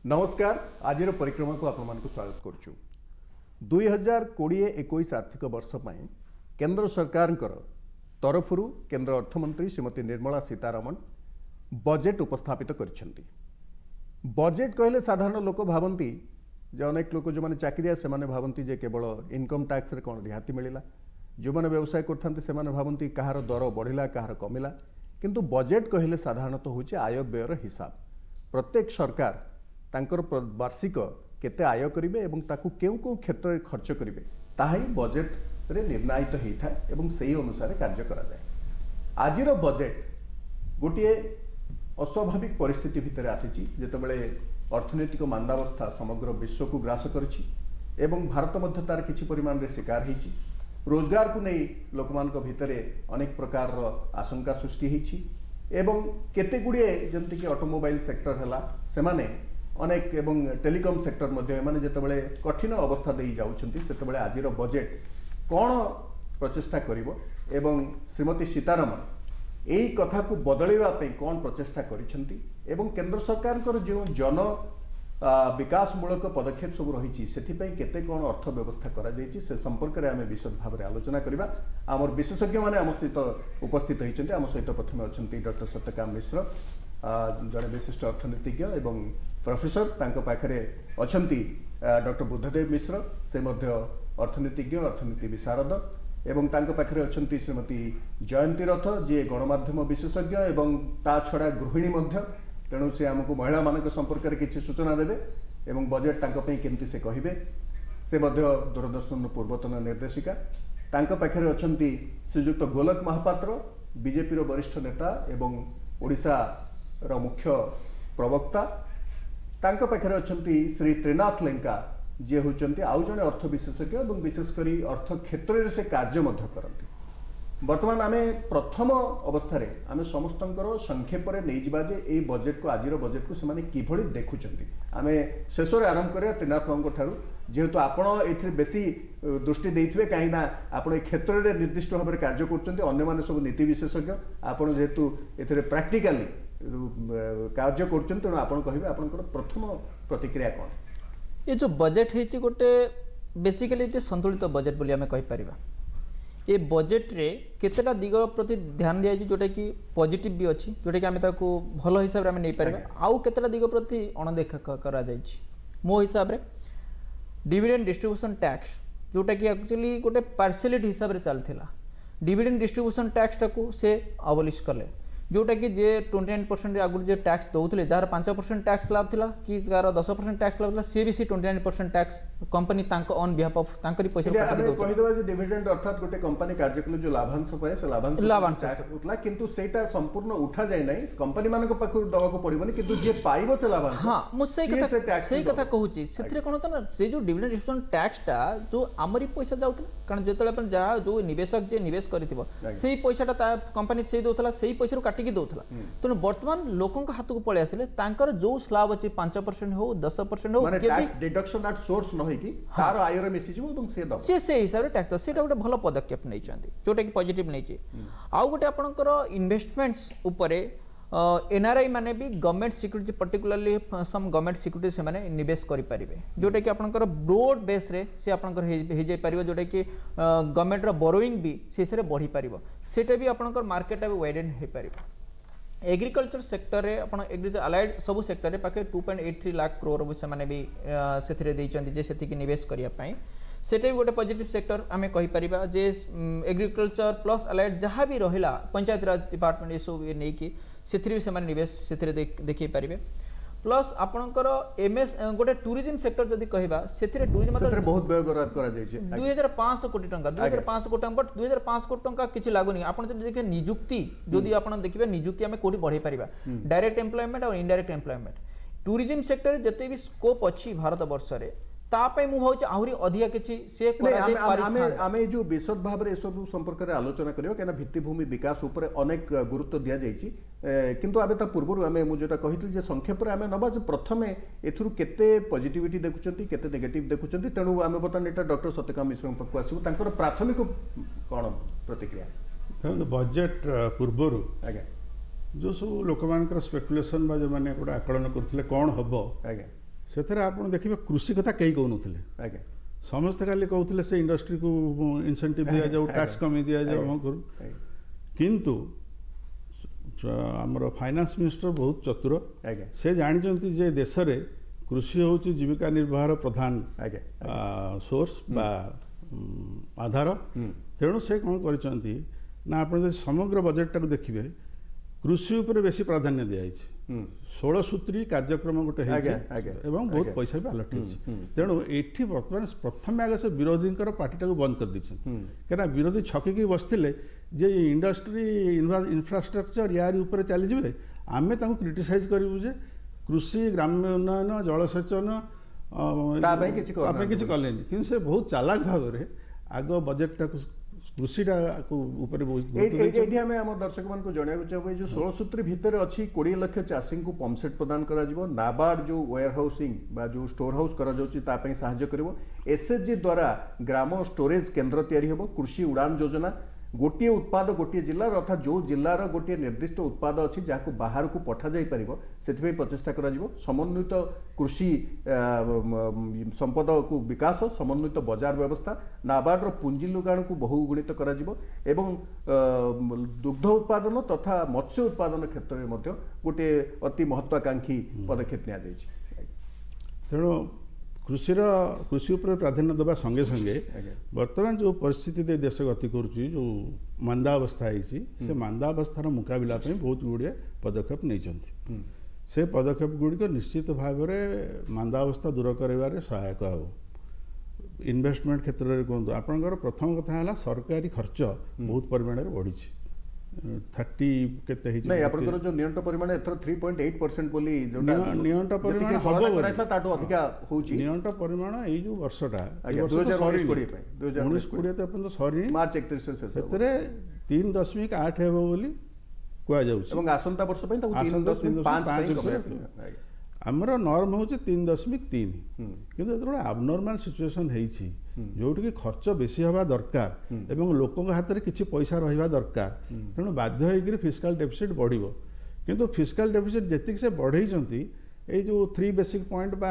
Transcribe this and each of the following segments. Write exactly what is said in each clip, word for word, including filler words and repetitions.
नमस्कार आज परिक्रमा को आपण स्वागत करुचु दुई हजार कोड़े एक आर्थिक वर्ष केंद्र सरकार तरफ केंद्र अर्थमंत्री श्रीमती निर्मला सीतारमण बजेट उपस्थापित करिसेंती। बजेट कहले साधारण लोक भावती जे अनेक लोक जो माने चाकरिया से माने भावती जे केवल इनकम टैक्स रे कौन रिहाती मिला, जो माने व्यवसाय करथांते से माने भावती कहार दर बढ़िला कहार कमिला, किंतु बजेट कहले साधारणतः होचे आय व्ययर हिसाब। प्रत्येक सरकार तांकर वार्षिक केते आय करिवे एवं ताकू केउ केउ क्षेत्र में खर्च करिवे ताही बजेट रे निर्णायित होता है एवं सही अनुसार कार्य करा जाए। आजिर बजेट गोटे अस्वाभाविक परिस्थिति भितर आसीची जेतेबेले अर्थनैतिक मांदावस्था समग्र विश्व को ग्रास करिछि एवं भारत मध्य तार किछि परिमाण रे शिकार होइछि। रोजगार को नहीं लोक मानक भितरे अनेक प्रकार आशंका सृष्टि होइछि एवं केते गुड़िए जमती कि ऑटोमोबाइल सेक्टर हला सेमाने अनेक एवं टेलीकॉम सेक्टर मध्य माने जेतेबेले कठिन अवस्था देई जाउछंती सेतेबेले आजिर बजेट कौन प्रचेष्टा करिवो एवं श्रीमती सीतारमण एई कथा को बदलैवा पे कौन प्रचेष्टा करिसेंती एवं केंद्र सरकार को जो जन विकासमूलक पदक्षेप सब रही से केते कौन अर्थ व्यवस्था करा जायछि से संपर्क में आम विशद भाव में आलोचना करबा। आमर विशेषज्ञ माने आम सहित उपस्थित होइछन्ते। आम सहित प्रथम अछन्ती डॉक्टर सत्यकाम मिश्र जड़े विशिष्ट अर्थनीतिज्ञ एवं प्रोफेसर तांको पाखरे अछन्ती डॉक्टर बुद्धदेव मिश्र से मध्य अर्थनीतिज्ञ अर्थनीति विशारद एवं तांको पाखरे अछन्ती श्रीमती जयंती रथ जी गणमाध्यम विशेषज्ञ एवं ता छड़ा गृहिणी मध्य तेणु से आमको महिला मान संपर्क में किसी सूचना देवे एवं बजेट केमती से कहे से मध्य दूरदर्शन पूर्वतन निर्देशिका तांको पाखरे अछन्ती श्रीयुक्त गोलक महापात्र बीजेपी रो वरिष्ठ नेता एवं ओडिशा रो मुख्य प्रवक्ता तांको पाखरे अछन्ती श्री त्रिनाथ लेंका जे होचन्ती आउ जने अर्थ विशेषज्ञ एवं विशेषकर अर्थ क्षेत्र में से कार्य मध्य करती। बर्तमान आमे प्रथम अवस्था रे आमे समस्तंकर संक्षेप रे नै जिबा जे ए बजेट को आजिर बजेट को से किभଳି देखुचंती। आमे शेष रे आरंभ करिया त्रिनाथ बाबू ठारू जेहेतु आपण एथि बेसी दृष्टि देइथिबे काहे ना आपण ए क्षेत्र रे निर्दिष्ट भाव में कार्य करचंती अन्य माने सब नीति विशेषज्ञ आपण जेहेतु एथि प्रैक्टिकली कार्य करचंती तेणु आपण कहिबे आपनकर प्रथम प्रतिक्रिया कोन। ये जो बजेट है गोटे बेसिकली संतुलित बजेट बोली आमे कहि परिबा। ये बजेट रे केतेटा दिग प्रति ध्यान दिया जोटा कि पॉजिटिव भी अच्छी जोटा कि आम भल हिसाब से आम नहीं पार आउ केतेटा दिग प्रति अणदेखा करा जायछि। मो हिसाब रे डिविडेंड डिस्ट्रीब्यूशन टैक्स जोटा कि एक्चुअली गोटे पार्शियलिटी हिसाब से चलता डिविडेंड डिस्ट्रीब्यूशन टैक्स टाकू से अबलिश कले जोटा कि जे ट्वेंटी नाइन परसेंट आगुरी जो टैक्स दौले जार पांच परसेंट टैक्स लाभ था कि जार दस परसेंट टैक्स लाभ था सी भी सी twenty nine percent tax company on behalf of तांकरी पैसा कहिदबा जे डिविडेंड अर्थात गोटे कंपनी कार्य कले जो लाभांश पाए से लाभांश लाभांश उठला किंतु सेटा संपूर्ण उठा जाय नै कंपनी मानको पाखु दवा को पड़िबनी किंतु जे पाइबो से लाभांश। हां मु सेई कथा सेई कथा कहूची सेथिरे कोन त ना से जो डिविडेंड डिस्ट्रीब्यूशन टैक्स टा जो हमरी पैसा जाउतला कारण जेतले अपन जा जो निवेशक जे निवेश करथिबो सेई पैसाटा कंपनी सेई दोतला सेई पैसा रो काटी के दोतला तेणु बर्तमान लोकों हाथ को पलि आसिले तांकर जो स्लैब अछि पांच परसेंट हो दस परसेंट हो माने टैक्स डिडक्शन एट सोर्स न होई कि तार आय रे मिसि जिवो एवं से दब से से हिसाब रे टैक्स सेटा गोटे भलो पदक्षेप नै छथि जोटा कि पॉजिटिव नै छै। आ गोटे आपनकर इन्वेस्टमेंट्स ऊपरे एनआरआई माने भी government security particularly some government security से माने निवेश करि परिबे जोटा कि आपनकर ब्रॉड बेस रे से आपनकर हे जाय परिबो जोटा कि गवर्नमेंट रो बोरोइंग भी से से बढ़ी परिबो सेटा भी आपनकर मार्केट भी वाइडन हे परिबो। एग्रीकल्चर सेक्टर रे अपन एग्रीकल्चर अलाइड सब सेक्टर रे पाके two point eight three lakh crore से माने भी सेथिरे दैचंती जे सेति कि निवेश करिया पई सेटा भी गोटे पॉजिटिव सेक्टर आमे कहि परिबा जे एग्रीकल्चर प्लस अलाइड जहाँ भी रहिला पंचायत राज डिपार्टमेंट ये सब नै कि सेथिरे भी से माने निवेश सेथिरे देखि परिबे प्लस आपनकर एमएस गोटे टूरिज्म सेक्टर जदि कहबा सेथिरे टूरिज्म मतलब बहुत व्यय करा जाय छै दो हज़ार पाँच सौ कोटी टंका दो हज़ार पाँच सौ कोटी टंका बट दो हज़ार पाँच सौ कोटी टंका किछि लागुनी आपण जदि देखे नियुक्ति जदि आपण देखिबे नियुक्ति हमें कोठी बढ़ाई परिबा डायरेक्ट एम्प्लॉयमेंट और इनडायरेक्ट एम्प्लॉयमेंट टूरिज्म सेक्टर जते भी स्कोप अछि भारत वर्ष रे तापे मु भाउछ आहुरी अधिया किछि से करा जे पारिथान आमे आमे जो विशद भाव रे सब संपर्क रे आलोचना करियो केना भित्तिभूमि विकास ऊपर अनेक गुरुत्व दिया जायछि किंतु आबे ता पूर्व आमे मु जेटा कहितल जे संक्षेप रे आमे नबा जे प्रथमे एथुरु केते पॉजिटिविटी देखुचंती केते नेगेटिव देखुचंती तेणु आमे बतन एटा डॉक्टर सत्यकाम मिश्र पक्कु आसीबो तांकर प्राथमिक कोन प्रतिक्रिया बजेट पूर्वरु आगे जो सब लोक मानकर स्पेकुलेशन बा जो माने गोटे आकलन करथिले कोन हबो आगे ସେଥିରେ ଆପଣ ଦେଖିବେ କୃଷି କଥା କେହି କହୁନଥିଲେ। ଆଜ୍ଞା ସମସ୍ତେ ଖାଲି କହୁଥିଲେ ସେ ଇଣ୍ଡଷ୍ଟ୍ରିକୁ ଇନସେଣ୍ଟିଭ ଦିଆଯାଉ, ଟ୍ୟାକ୍ସ କମେଇ ଦିଆଯାଉ, ଆମ କରୁ। କିନ୍ତୁ ଆମର ଫାଇନାନ୍ସ ମିନିଷ୍ଟର ବହୁତ ଚତୁର। ସେ ଜାଣିଛନ୍ତି ଯେ ଦେଶରେ କୃଷି ହେଉଛି ଜୀବିକା ନିର୍ବାହର ପ୍ରଧାନ ସୋର୍ସ ବା ଆଧାର। ତେଣୁ ସେ କ'ଣ କରିଛନ୍ତି ନା ଆପଣ ଯଦି ସମଗ୍ର ବଜେଟଟାକୁ ଦେଖିବେ କୃଷି ଉପରେ ବେଶୀ ପ୍ରାଧାନ୍ୟ ଦିଆଯାଇଛି। ଷୋହଳ ସୂତ୍ରୀ କାର୍ଯ୍ୟକ୍ରମ ଗୋଟେ ହେଇଛି ଏବଂ ବହୁତ ପଇସା ବି ଆଲଟ ହେଇଛି। ତେଣୁ ଏଠି ବର୍ତ୍ତମାନ ପ୍ରଥମେ ଆଗ ସେ ବିରୋଧୀଙ୍କର ପାର୍ଟିଟାକୁ ବନ୍ଦ କରିଦେଇଛନ୍ତି। କାହିଁକିନା ବିରୋଧୀ ଛକିକି ବସିଥିଲେ ଯେ ଇଣ୍ଡଷ୍ଟ୍ରି ଇନଫ୍ରାଷ୍ଟ୍ରକ୍ଚର ୟାରି ଉପରେ ଚାଲିଯିବେ, ଆମେ ତାଙ୍କୁ କ୍ରିଟିସାଇଜ୍ କରିବୁ ଯେ କୃଷି, ଗ୍ରାମ୍ୟ ଉନ୍ନୟନ, ଜଳସେଚନ ତା ପାଇଁ କିଛି କଲେନି। କିନ୍ତୁ ସେ ବହୁତ ଚାଲାକ ଭାବରେ ଆଗ ବଜେଟଟାକୁ କୃଷିଟା ଉପରେ ଏଇଠି ଆମେ ଆମ ଦର୍ଶକମାନଙ୍କୁ ଜଣାଇବାକୁ ଚାହିଁବୁ ଯେଉଁ ଷୋହଳ ସୂତ୍ରୀ ଭିତରେ ଅଛି କୋଡ଼ିଏ ଲକ୍ଷ ଚାଷୀଙ୍କୁ ପମ୍ପସେଟ୍ ପ୍ରଦାନ କରାଯିବ, ନାବାର୍ଡ ଯେଉଁ ୱେୟାର ହାଉସିଂ ବା ଯେଉଁ ଷ୍ଟୋର ହାଉସ୍ କରାଯାଉଛି ତା ପାଇଁ ସାହାଯ୍ୟ କରିବ, ଏସ୍ଏଚ୍ଜି ଦ୍ୱାରା ଗ୍ରାମ ଷ୍ଟୋରେଜ କେନ୍ଦ୍ର ତିଆରି ହେବ, କୃଷି ଉଡ଼ାନ ଯୋଜନା, ଗୋଟିଏ ଉତ୍ପାଦ ଗୋଟିଏ ଜିଲ୍ଲାର ଅର୍ଥାତ୍ ଯେଉଁ ଜିଲ୍ଲାର ଗୋଟିଏ ନିର୍ଦ୍ଦିଷ୍ଟ ଉତ୍ପାଦ ଅଛି ଯାହାକୁ ବାହାରକୁ ପଠାଯାଇପାରିବ ସେଥିପାଇଁ ପ୍ରଚେଷ୍ଟା କରାଯିବ, ସମନ୍ୱିତ କୃଷି ସମ୍ପଦକୁ ବିକାଶ, ସମନ୍ୱିତ ବଜାର ବ୍ୟବସ୍ଥା, ନାବାର୍ଡର ପୁଞ୍ଜି ଯୋଗାଣକୁ ବହୁଗୁଣିତ କରାଯିବ ଏବଂ ଦୁଗ୍ଧ ଉତ୍ପାଦନ ତଥା ମତ୍ସ୍ୟ ଉତ୍ପାଦନ କ୍ଷେତ୍ରରେ ମଧ୍ୟ ଗୋଟିଏ ଅତି ମହତ୍ୱାକାଂକ୍ଷୀ ପଦକ୍ଷେପ ନିଆଯାଇଛି। ତେଣୁ କୃଷିର କୃଷି ଉପରେ ପ୍ରାଧାନ୍ୟ ଦେବା ସଙ୍ଗେ ସଙ୍ଗେ ବର୍ତ୍ତମାନ ଯେଉଁ ପରିସ୍ଥିତି ଦେଇ ଦେଶ ଗତି କରୁଛି, ଯେଉଁ ମାନ୍ଦା ଅବସ୍ଥା ହେଇଛି, ସେ ମାନ୍ଦା ଅବସ୍ଥାର ମୁକାବିଲା ପାଇଁ ବହୁତ ଗୁଡ଼ିଏ ପଦକ୍ଷେପ ନେଇଛନ୍ତି। ସେ ପଦକ୍ଷେପ ଗୁଡ଼ିକ ନିଶ୍ଚିତ ଭାବରେ ମାନ୍ଦା ଅବସ୍ଥା ଦୂର କରାଇବାରେ ସହାୟକ ହେବ। ଇନଭେଷ୍ଟମେଣ୍ଟ କ୍ଷେତ୍ରରେ କୁହନ୍ତୁ, ଆପଣଙ୍କର ପ୍ରଥମ କଥା ହେଲା ସରକାରୀ ଖର୍ଚ୍ଚ ବହୁତ ପରିମାଣରେ ବଢ଼ିଛି। ଥାର୍ଟି କେତେ ହେଇଛି ନାଇଁ ଆପଣଙ୍କର ଯୋଉ ନିଅଣ୍ଟ ପରିମାଣ ଏଥର ତିନି ପଏଣ୍ଟ ଆଠ ପରସେଣ୍ଟ ବୋଲି ଯୋଉଟା ନିଅଣ୍ଟ ପରିମାଣ ହବ କରାଇଥିଲା ତାଠୁ ଅଧିକ ହୋଉଛି। ନିଅଣ୍ଟ ପରିମାଣ ଏଇ ଯୋଉ ବର୍ଷଟା ଉଣେଇଶ କୋଡ଼ିଏ ପାଇଁ ଉଣେଇଶ କୋଡ଼ିଏ ତ ଏପର୍ଯ୍ୟନ୍ତ ସରିନି, ମାର୍ଚ୍ଚ ଏକତିରିଶ ରେ ଶେଷ। ସେଥିରେ ତିନି ଦଶମିକ ଆଠ ହେବ ବୋଲି କୁହାଯାଉଛି ଏବଂ ଆସନ୍ତା ବର୍ଷ ପାଇଁ ତାକୁ ତିନି ଦଶମିକ ପାଞ୍ଚ ଆମର ନର୍ମ ହେଉଛି ତିନି ଦଶମିକ ତିନି। କିନ୍ତୁ ଯେତେବେଳେ ଆବନର୍ମାଲ ସିଚୁଏସନ୍ ହେଇଛି ଯୋଉଠିକି ଖର୍ଚ୍ଚ ବେଶୀ ହେବା ଦରକାର ଏବଂ ଲୋକଙ୍କ ହାତରେ କିଛି ପଇସା ରହିବା ଦରକାର, ତେଣୁ ବାଧ୍ୟ ହେଇକରି ଫିସ୍କାଲ ଡେଫିସିଟ୍ ବଢ଼ିବ। କିନ୍ତୁ ଫିସ୍କାଲ ଡେଫିସିଟ୍ ଯେତିକି ସେ ବଢ଼େଇଛନ୍ତି, ଏଇ ଯେଉଁ ଥ୍ରୀ ବେସିକ୍ ପଏଣ୍ଟ ବା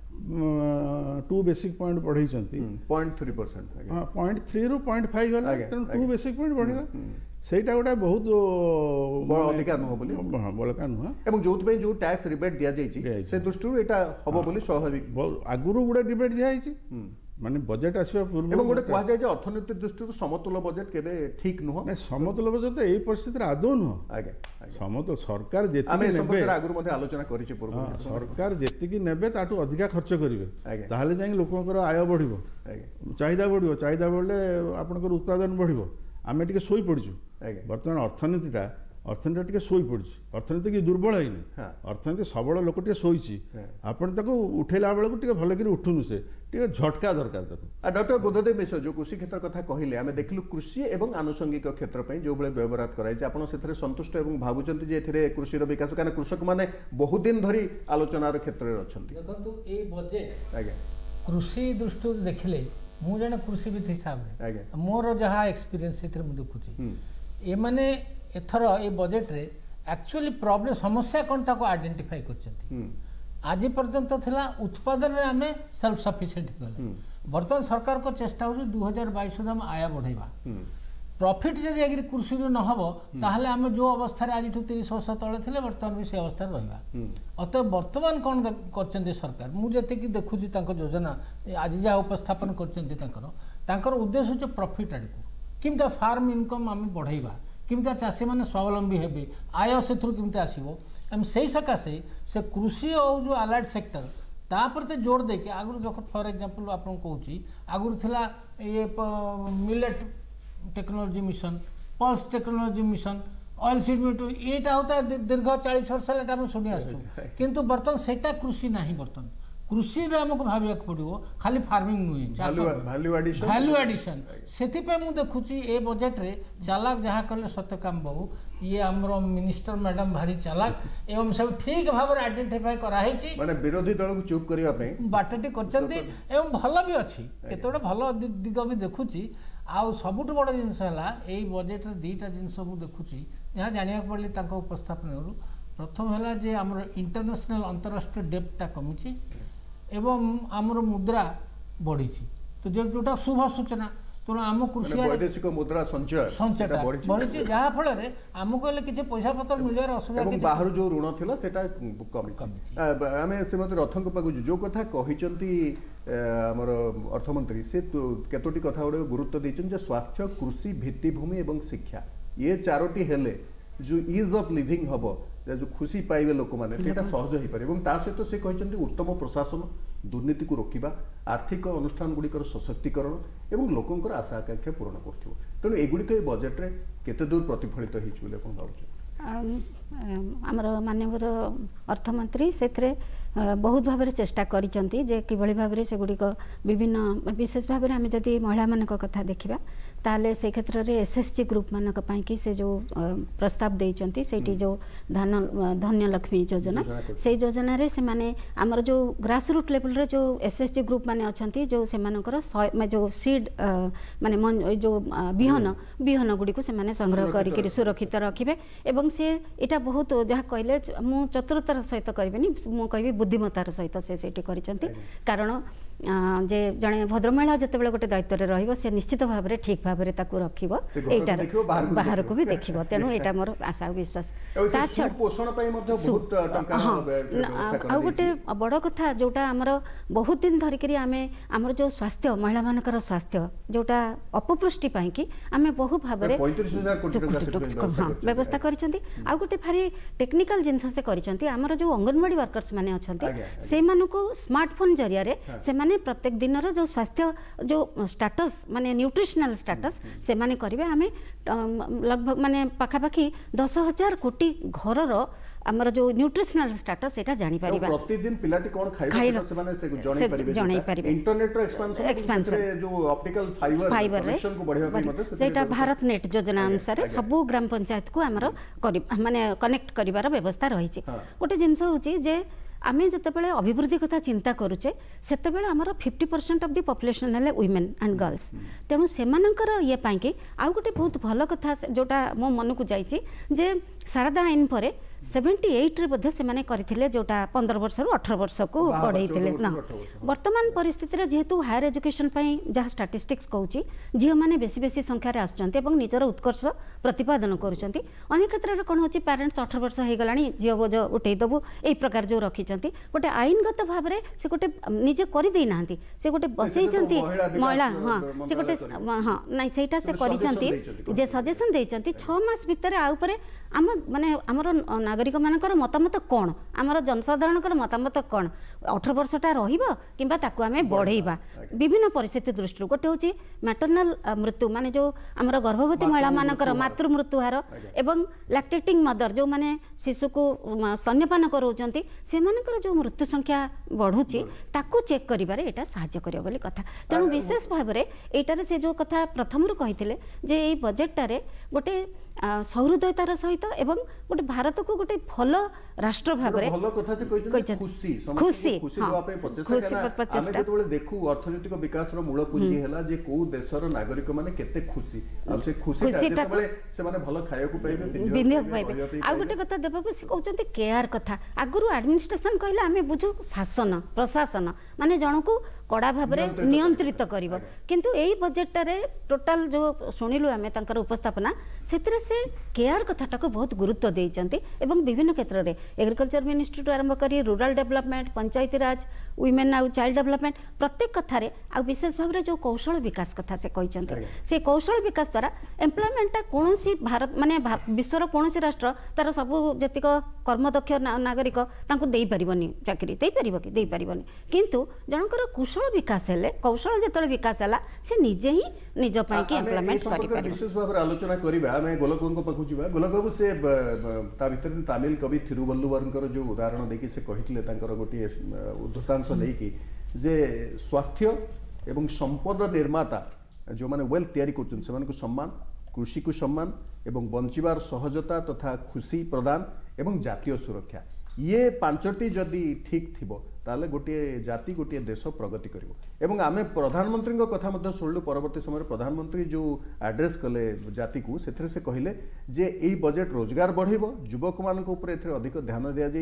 ଟୁ ବେସିକ୍ ପଏଣ୍ଟ ବଢ଼େଇଛନ୍ତି, point three percent point three ରୁ ପଏଣ୍ଟ ଫାଇଭ ହେଲା, ତେଣୁ ଟୁ ବେସିକ୍ ପଏଣ୍ଟ ବଢ଼ିଲା। ସେଇଟା ଗୋଟେ ବହୁତ ଅଧିକା ନୁହଁ ବୋଲି ବଳକା ନୁହଁ ଏବଂ ଯୋଉଥିପାଇଁ ଯୋଉ ଟ୍ୟାକ୍ସ ରିବେଟ୍ ଦିଆଯାଇଛି ସେ ଦୃଷ୍ଟିରୁ ଏଇଟା ହବ ବୋଲି ସ୍ୱାଭାବିକ। ଆଗରୁ ଗୋଟେ ରିବେଟ୍ ଦିଆଯାଇଛି, ମାନେ ବଜେଟ୍ ଆସିବା ପୂର୍ବରୁ ଏବଂ ଗୋଟେ କୁହାଯାଏ ଯେ ଅର୍ଥନୀତି ଦୃଷ୍ଟିରୁ ସମତୁଲ ବଜେଟ୍ କେବେ ଠିକ ନୁହଁ। ନାଇଁ, ସମତୁଲ ବଜେଟ୍ ତ ଏଇ ପରିସ୍ଥିତିରେ ଆଦୌ ନୁହଁ। ଆଜ୍ଞା ସମତୁଲ ସରକାର ଯେତିକି ନେବେ, ଆଗରୁ ମଧ୍ୟ ଆଲୋଚନା କରିଛେ ପୂର୍ବ, ସରକାର ଯେତିକି ନେବେ ତାଠୁ ଅଧିକା ଖର୍ଚ୍ଚ କରିବେ, ତାହେଲେ ଯାଇକି ଲୋକଙ୍କର ଆୟ ବଢ଼ିବ, ଚାହିଦା ବଢ଼ିବ। ଚାହିଦା ବଢ଼ିଲେ ଆପଣଙ୍କର ଉତ୍ପାଦନ ବଢ଼ିବ। ଆମେ ଟିକେ ଶୋଇ ପଡ଼ିଛୁ ବର୍ତ୍ତମାନ, ଅର୍ଥନୀତିଟା ଅର୍ଥନୀତିଟା ଟିକେ ଶୋଇ ପଡ଼ିଛି। ଅର୍ଥନୀତି କି ଦୁର୍ବଳ ହେଇନି, ଅର୍ଥନୀତି ସବଳ ଲୋକ ଟିକେ ଶୋଇଛି। ଆପଣ ତାକୁ ଉଠେଇଲା ବେଳକୁ ଟିକେ ଭଲକିରି ଉଠୁନୁ, ସେ ଟିକେ ଝଟକା ଦରକାର ତାକୁ। ଡକ୍ଟର ବୁଦ୍ଧଦେବ ମିଶ୍ର ଯେଉଁ କୃଷି କ୍ଷେତ୍ର କଥା କହିଲେ, ଆମେ ଦେଖିଲୁ କୃଷି ଏବଂ ଆନୁଷଙ୍ଗିକ କ୍ଷେତ୍ର ପାଇଁ ଯେଉଁଭଳି ବ୍ୟବହାର କରାଯାଇଛି, ଆପଣ ସେଥିରେ ସନ୍ତୁଷ୍ଟ ଏବଂ ଭାବୁଛନ୍ତି ଯେ ଏଥିରେ କୃଷିର ବିକାଶ, କାରଣ କୃଷକମାନେ ବହୁଦିନ ଧରି ଆଲୋଚନାର କ୍ଷେତ୍ରରେ ଅଛନ୍ତି। ଦେଖନ୍ତୁ ଏଇ ବଜେଟ୍ ଆଜ୍ଞା କୃଷି ଦୃଷ୍ଟିରୁ ଦେଖିଲେ, ମୁଁ ଜଣେ କୃଷିବିତ ହିସାବରେ ମୋର ଯାହା ଏକ୍ସପିରିଏନ୍ସ ସେଥିରେ ମୁଁ ଦେଖୁଛି, ଏମାନେ ଏଥର ଏଇ ବଜେଟ୍ରେ ଆକ୍ଚୁଆଲି ପ୍ରୋବ୍ଲେମ୍ ସମସ୍ୟା କ'ଣ ତାକୁ ଆଇଡେଣ୍ଟିଫାଇ କରିଛନ୍ତି। ଆଜି ପର୍ଯ୍ୟନ୍ତ ଥିଲା ଉତ୍ପାଦନରେ ଆମେ ସେଲ୍ଫ ସଫିସିଏଣ୍ଟ ହେଇଗଲେ, ବର୍ତ୍ତମାନ ସରକାରଙ୍କ ଚେଷ୍ଟା ହେଉଛି ଦୁଇ ହଜାର ବାଇଶ ସୁଦ୍ଧା ଆମେ ଆୟ ବଢ଼େଇବା। ପ୍ରଫିଟ୍ ଯଦି ଆଗରେ କୃଷିରୁ ନ ହେବ ତାହେଲେ ଆମେ ଯେଉଁ ଅବସ୍ଥାରେ ଆଜିଠୁ ତିରିଶ ବର୍ଷ ତଳେ ଥିଲେ ବର୍ତ୍ତମାନ ବି ସେ ଅବସ୍ଥାରେ ରହିବା। ଅତଏବ ବର୍ତ୍ତମାନ କ'ଣ କରିଛନ୍ତି ସରକାର, ମୁଁ ଯେତିକି ଦେଖୁଛି ତାଙ୍କ ଯୋଜନା ଆଜି ଯାହା ଉପସ୍ଥାପନ କରିଛନ୍ତି, ତାଙ୍କର ତାଙ୍କର ଉଦ୍ଦେଶ୍ୟ ହେଉଛି ପ୍ରଫିଟ୍ ଆଡ଼କୁ, କେମିତି ଫାର୍ମ ଇନକମ୍ ଆମେ ବଢ଼େଇବା, କେମିତି ଚାଷୀମାନେ ସ୍ୱାବଲମ୍ବୀ ହେବେ, ଆୟ ସେଥିରୁ କେମିତି ଆସିବ। ଆମେ ସେଇ ସକାଶେ ସେ କୃଷି ଆଉ ଯେଉଁ ଆଲାଏଡ୍ ସେକ୍ଟର ତା ପ୍ରତି ଜୋର ଦେଇକି, ଆଗରୁ ଦେଖ ଫର୍ ଏକ୍ଜାମ୍ପଲ୍ ଆପଣଙ୍କୁ କହୁଛି, ଆଗରୁ ଥିଲା ଇଏ millet technology mission, pulse technology mission, oil seed मिट, यहाँ होता है दीर्घ चालीस वर्ष है शुणी आसु, किंतु बर्तमान सेटा कृषि ना, बर्तमान कृषि आमको भाविया पड़ो, खाली फार्मिंग नुहे भैल्यू एडिशन। से मुझे देखुची ए बजेट रे चालाक जहाँ कले सत्यकाम बाबू, ये आमर मिनिस्टर मैडम भारी चालाक एवं सब ठीक भाव में आइडेंटिफाई कराई, माने विरोधी दल को चुप करने बाटटी करछंती एवं भल भी अच्छी, केतोडे भल दिग भी देखुची। आउ सबुठ बड़ जिनस है बजेट दुईटा जिनस मु देखुची, यहाँ जाना पड़े उपस्थापन। प्रथम है जे आम इंटरनेशनल अंतरराष्ट्रीय डेप्टा कमी, एवं आमर मुद्रा बढ़ी तो जो जोटा शुभ सूचना तेणु आम कृषि वैदेशिक मुद्रा संचय संचयटा बढ़ी जहाँफल आमको हेल्ले किसी पैसा पत्र मिलवार असुविधा बाहर जो ऋण थिला सेटा कमी आम श्रीमती रथक पाखु जो कथा कहते आमर अर्थमंत्री से केतोटी कथा गुड़े गुरुत्व देते स्वास्थ्य कृषि भित्तिभूमि और शिक्षा ये चारोटी हेले जो इज ऑफ लिविंग हम जो खुशी पाइबे लोक मैंने सहज हो पारे ता सहित से कहते उत्तम प्रशासन दुर्नीति को रोकवा आर्थिक अनुष्ठान गुड़िकर सशक्तिकरण एवं लोकंकर आशा आकांक्षा पूरण कर तेणु एगुड़िक बजेट रे केते दूर प्रतिफलित हो आमर माननीय अर्थमंत्री से बहुत भाव में चेष्टा करिसेंती जे किभଳି भाव से गुड़िक विभिन्न विशेष भाव में आम जदि महिला मान कथा देखा ताले से क्षेत्र में एसएसजी ग्रुप मानक पाई से जो प्रस्ताव देइचंती सेठी जो धन धन्य लक्ष्मी योजना से योजना रे से माने आमर जो ग्रास रूट लेवल रे जो एसएसजी ग्रुप माने अछंती जो से मानकर जो सीड माने जो बिहन बिहन गुडी को से माने संग्रह करिक सुरक्षित रखिबे एवं से एटा बहुत जहाँ कहले मु चतुरतार सहित करबेनी मु कहबी बुद्धिमतार सहित से सेठी करिसंती कारण जे जड़े भद्रमहिला जितेबाला गोटे दायित्व रहिबो से निश्चित भाव में ठीक भाव में ताकू रखिबो एटा बाहर को भी देखिबो तेणु एटा मोर आशा और विश्वास ता छड पोषण पई मध्ये बहुत टंका आ गोटे बड़ कथा जोटा हमर बहुत दिन धरि करी आमे हमर जो स्वास्थ्य महिला मानकर स्वास्थ्य जोटा अपपुष्टि पई कि आमे बहु भाव में पैंतीस हजार कोटी टंका व्यवस्था करिसंती आ गोटे भारी टेक्निकल जिंस से करिसंती हमर जो अंगनवाड़ी वर्कर्स माने अछंती से मानको स्मार्टफोन जरिया रे से माने प्रत्येक दिन जो स्वास्थ्य जो स्टाटस माने न्यूट्रिशनल स्टाटस से माने करिवे हमें लगभग माने पाखापाखि दस हजार कोटी घर रो हमर जो न्यूट्रिशनल स्टाटस एटा जानि परिबा प्रतिदिन पिलाटी कोन खाइबा से माने से जणै परिबे जणै परिबे इंटरनेट रो एक्सपेंशन एक्सपेंशन जो ऑप्टिकल फाइबर कनेक्शन को बढ़िया पई मते सेटा भारत नेट योजना अनुसार सब ग्राम पंचायत को हमर माने कनेक्ट करिवार व्यवस्था रही छि गोटे जिंस होछि जे आमे जतेबेले अभिवृद्धि कथा चिंता करूचे सेतेबेले हमर fifty percent of the population हेले वुमेन एंड गर्ल्स तेणु सेमानकर ये पाई कि आउ गोटे बहुत भल कथा जोटा मो मन को जाइछि जे शारदा आईन परे सेवेन्टी एट रे बोधे से माने करथिले जोटा पंद्रह वर्ष रु अठारह वर्ष को बढ़ाइथिले ना वर्तमान परिस्थिति रे जेहेतु हायर एजुकेशन पई जहा स्टैटिस्टिक्स कहूची झियो माने बेसी बेसी संख्या रे आछंती एवं निजर उत्कर्ष प्रतिपादन करूछंती अनेक क्षेत्र रे कोन होची पेरेंट्स अठारह वर्ष हे गलानी झियो बोझ उठै दबु एई प्रकार जो रखिचंती गोटे आईनगत भाव रे से गोटे निजे करि देई नांती से गोटे बसैचंती महिला हां से गोटे हां नै सेटा से करिचंती जे सजेशन देइचंती छह मास भीतर आ ऊपर आम माने हमर नागरिक मानकर मतामत कौन आमर जनसाधारण मतामत कौन अठारह वर्षटा रहिबो किंबा ताकू आमे बढ़ेबा विभिन्न परिस्थिति दृष्टि गोटे होची मैटरनल मृत्यु माने जो आमर गर्भवती महिला मानकर मातृ मृत्यु हार एवं लैक्टेटिंग मदर जो माने शिशु को स्तन्यपान करोचंती से मानकर जो मृत्यु संख्या बढ़ुची ताकू चेक करिबारे एटा सहाय्य करियो बोली कथा तेणु विशेष भाव में एटारे से जो कथा प्रथम रु कहिथिले जे एई बजेटटारे गोटे सहृदयतार सहित एवं गोटे भारत को गोटे भल राष्ट्र भाव में भल कथा से कहै खुशी खुशी खुशी देवा पे प्रचेष्टा आमे जेतबेले देखु अर्थनैतिक विकास रो मूल पुंजी हैला जे को देशर नागरिक माने केते खुशी आ से खुशी जेतबेले से माने भल खाय को पाइबे बिनियोग पाइबे आ गोटे कथा देबा से कहउचंती केआर कथा आगुरु एडमिनिस्ट्रेशन कहले आमे बुझु शासन प्रशासन माने जणको कड़ा भाव में नियंत्रित करिवो किंतु एई बजेटटारे टोटल जो सुनिलु आमे तांकर उपस्थापना सेतरे से केआर कथाटा को बहुत गुरुत्व देइचंती एवं विभिन्न क्षेत्र रे एग्रीकल्चर मिनिस्ट्री टू आरंभ करी rural development panchayati raj women आउ चाइल्ड डेवलपमेंट प्रत्येक कथा रे आ विशेष भाव में जो कौशल विकास कथा से कहइचंती से कौशल विकास द्वारा एम्प्लॉयमेंटटा कोनोसी भारत माने विश्वर कोनोसी राष्ट्र तार सब जतिक कर्मदक्ष नागरिक तांको देई परिबनी चाकरी देई परिबो कि देई परिबनी किंतु जनकर कुशल विकास हेले कौशल जेतले विकास हला से निजे ही निज पई कि इम्प्लीमेंट करि परिबो विशेष भाव आलोचना करिबा मैं गोलकबाबू पाखु जिबा गोलकबाबू से ता भीतर तमिल कवि थिरुवल्लुवरकर जो उदाहरण देखि से कहितले तांकर गोटी उद्धतांश लेकी जे स्वास्थ्य एवं संपद निर्माता जो माने वेल्थ तयारी करछन सेमान को सम्मान कृषि को सम्मान एवं बंचिबार सहजता तथा खुशी प्रदान एवं जातीय सुरक्षा ये पांचटी जदि ठीक थिबो ताले गोटे जाति गोटे देश प्रगति करिवो एवं आमे प्रधानमंत्री कथा मध्य शुणलु परवर्ती समय प्रधानमंत्री जो एड्रेस कले जाति को सेथरे से कहिले जे एई बजेट रोजगार बढ़ेबो युवक मानक ऊपर एथरे अधिक ध्यान दिया जाइछि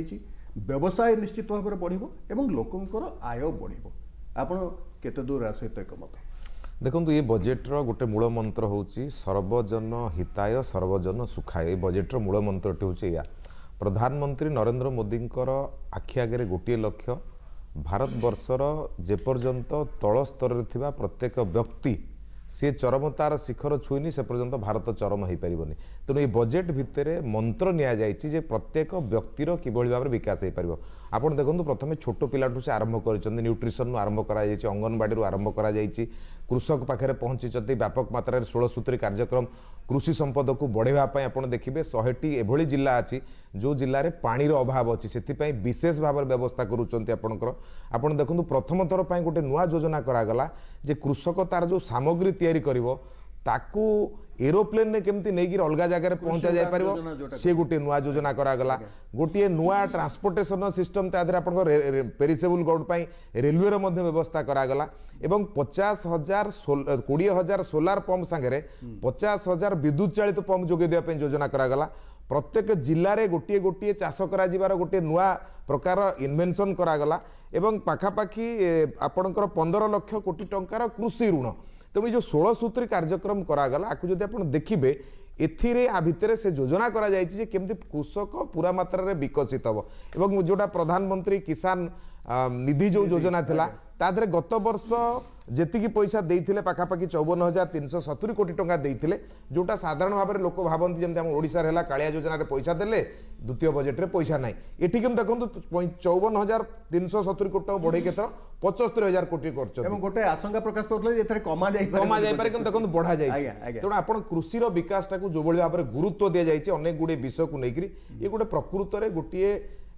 व्यवसाय निश्चित भाव में बढ़िबो एवं लोकंकर आय बढ़िबो आपण केते दूर आ सहित एकमत देखो ये बजेट्र गोटे मूल मंत्र हूँ सर्वजन हिताय सर्वजन सुखाय। बजेट्र मूल मंत्रटी हूँ या प्रधानमंत्री नरेंद्र मोदी आखि आगे गोटे लक्ष्य भारत वर्षर जेपर्यंत तल स्तर थिबा प्रत्येक व्यक्ति सी चरमतार शिखर छुईनी से पर्यंत भारत चरम हो पारनि। तेणु ये बजेट भितर मंत्र नि प्रत्येक व्यक्तिर किभली भाव विकास हो पार। आपड़ देखो प्रथम छोट पिलाठू से आरंभ कर न्यूट्रिशन आरंभ कर अंगनवाड़ी आरंभ कर कृषक पाखे पहुंची व्यापक मात्रा षोल सूत्री कार्यक्रम कृषि संपद को बढ़ावाई आप देखिए शहेटी एभली जिला अच्छी जो जिले में पानीर अभाव अच्छी से विशेष भाव व्यवस्था करूँकर आप देखो प्रथम थर पर गोटे नुआ योजना करागला जे कृषक तार जो सामग्री तैयारी करिवो ताकू एरोप्लेन ने केमती नहीं अलग जगह पहुंचा जाय पारिबो से गोटे नुआ योजना करागला। गोटे नुआ ट्रांसपोर्टेशन सिस्टम तादर आप पेरिसेबल गुड पाई रेलवे रो मध्य व्यवस्था करागला एवं पचास हजार कोड़े हजार सोलार पंप सांगे पचास हजार विद्युत चालित पंप जोगे देवा योजना करागला। प्रत्येक जिले में गोटे गोटे चाष कर गोटे नुआ प्रकार इन्वेंशन करागला एवं पाखापाखि आपणकर पंदर लक्ष कोटी टंकार कृषि ऋण। तेणु जो षोल सूत्री कार्यक्रम करागला आपको जब आप देखिए एथिरे आ भितर से योजना करा जायछि जे केमती कृषक पूरा मात्रा रे विकसित हम एवं जोटा प्रधानमंत्री किसान निधि जो योजना थिला तादरे गत वर्ष जेतिकी पैसा देइथिले पाखापाखि चौवन हजार तीन सौ सतुरी कोटी टंका देइथिले जोटा साधारण भाव में लोक भावती जमी आम ओडिशा रे कालिया योजना रे पैसा देले द्वितीय बजेट रे पैसा नाई एठी किन देखंतु चौवन हजार तीन सौ सतुरी कोटी टंका बढ़े केतर पचहत्तर हजार कोटी करछ एवं गोटे आशंका प्रकाश करथले जे एथरे कमा जाई पारे कमा जाई पारे किन देखंतु बढ़ा जाई तेणु आपण कृषि रो विकास टाकू जो बळी भाव में गुरुत्व दिया जाई अनेक गुडे विषय को लेकरी ये गोटे प्रकृत रे गोटे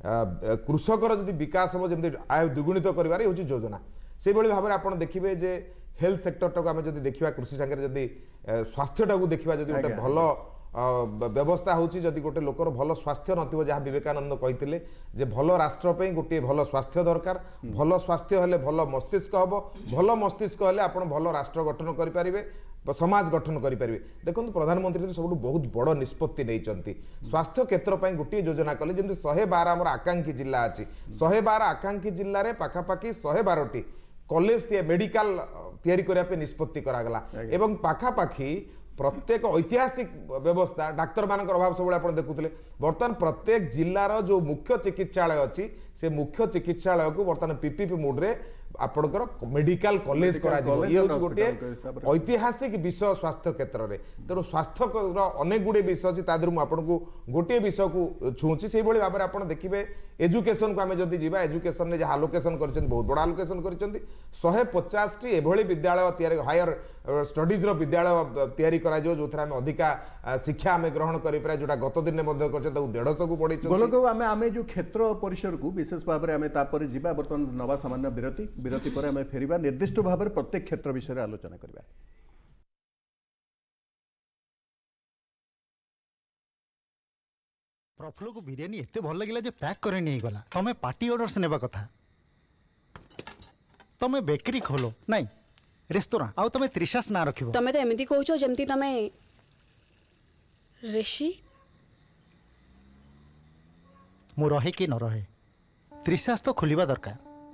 कृषकर जदि विकास हम जमी आय द्विगुणित कर योजना से भाव में आप देखिए जे हेल्थ सेक्टर टाक आम जब देखा कृषि सांगे जदि स्वास्थ्य टाक देखा जब गोटे भल व्यवस्था होची जदि गोटे लोकर भल स्वास्थ्य नथिबो जहाँ विवेकानंद कहते जे भल राष्ट्र पे गोटे भल स्वास्थ्य दरकार भल स्वास्थ्य हेले भल मस्तिष्क हम भल मस्तिष्क हेले आपण भल राष्ट्र गठन करें समाज गठन करें। देखो प्रधानमंत्री सब बहुत बड़ निष्पत्ति नहीं स्वास्थ्य क्षेत्र पर गोटे योजना कले जमी शहे बार आम आकांक्षी जिला अच्छी शहे बार आकांक्षी जिले में पाखापाखि शहे बारटी कॉलेज मेडिकल तैयारी करने निष्पत्ति करागला एवं पाखापाखि प्रत्येक ऐतिहासिक व्यवस्था डाक्तर मान अभाव सब आप देखुले बर्तमान प्रत्येक जिलार जो मुख्य चिकित्सालय अच्छी से मुख्य चिकित्सालय को बर्तमान पीपीपी मोड्रे आपणकर मेडिकल कॉलेज करा ये गोटे ऐतिहासिक विषय स्वास्थ्य क्षेत्र में। तेणु स्वास्थ्य अनेक गुड़े विषय अच्छी तादर मुझे गोटे विषय को छुँची से भाव में आप देखिए एजुकेशन को आम जब जा एजुकेशन में जहाँ आलोकेशन कर बहुत बड़ा आलोकेशन कर शहे पचास टी एभली विद्यालय तैयारी हायर स्टडीज विद्यालय तैयारी करा जो थे आम अधिका शिक्षा आम ग्रहण करें जोटा गत दिन में देढ़ सौ को बढ़े आम आम जो क्षेत्र परिसर को विशेष भाव में आम जा बर्तमान नवा सामान्य विरति विरति पर आम फेरिबा निर्दिष्ट भाव में प्रत्येक क्षेत्र विषय आलोचना करबा। प्रफुल्ल को बिरियानी एते भल लगिला जे पैक करे नहीं गला तमे पार्टी ऑर्डर से नेबा कथा तमे बेकरी खोलो नहीं रेस्तोरां आउ तमे त्रिशास ना रखिबो तमे तो एमिति कहउछो जेमति तमे ऋषि मु रहे कि न रहे त्रिशास तो खुलिबा दरकार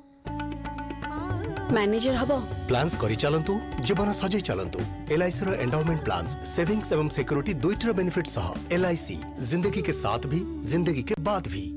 मैनेजर हबो प्लान्स करि चलंतु जीवन सजै चलंतु एलआईसी रो एंडोमेंट प्लान्स सेविंग्स एवं सिक्योरिटी दुईटर बेनिफिट सह एलआईसी जिंदगी के साथ भी जिंदगी के बाद भी।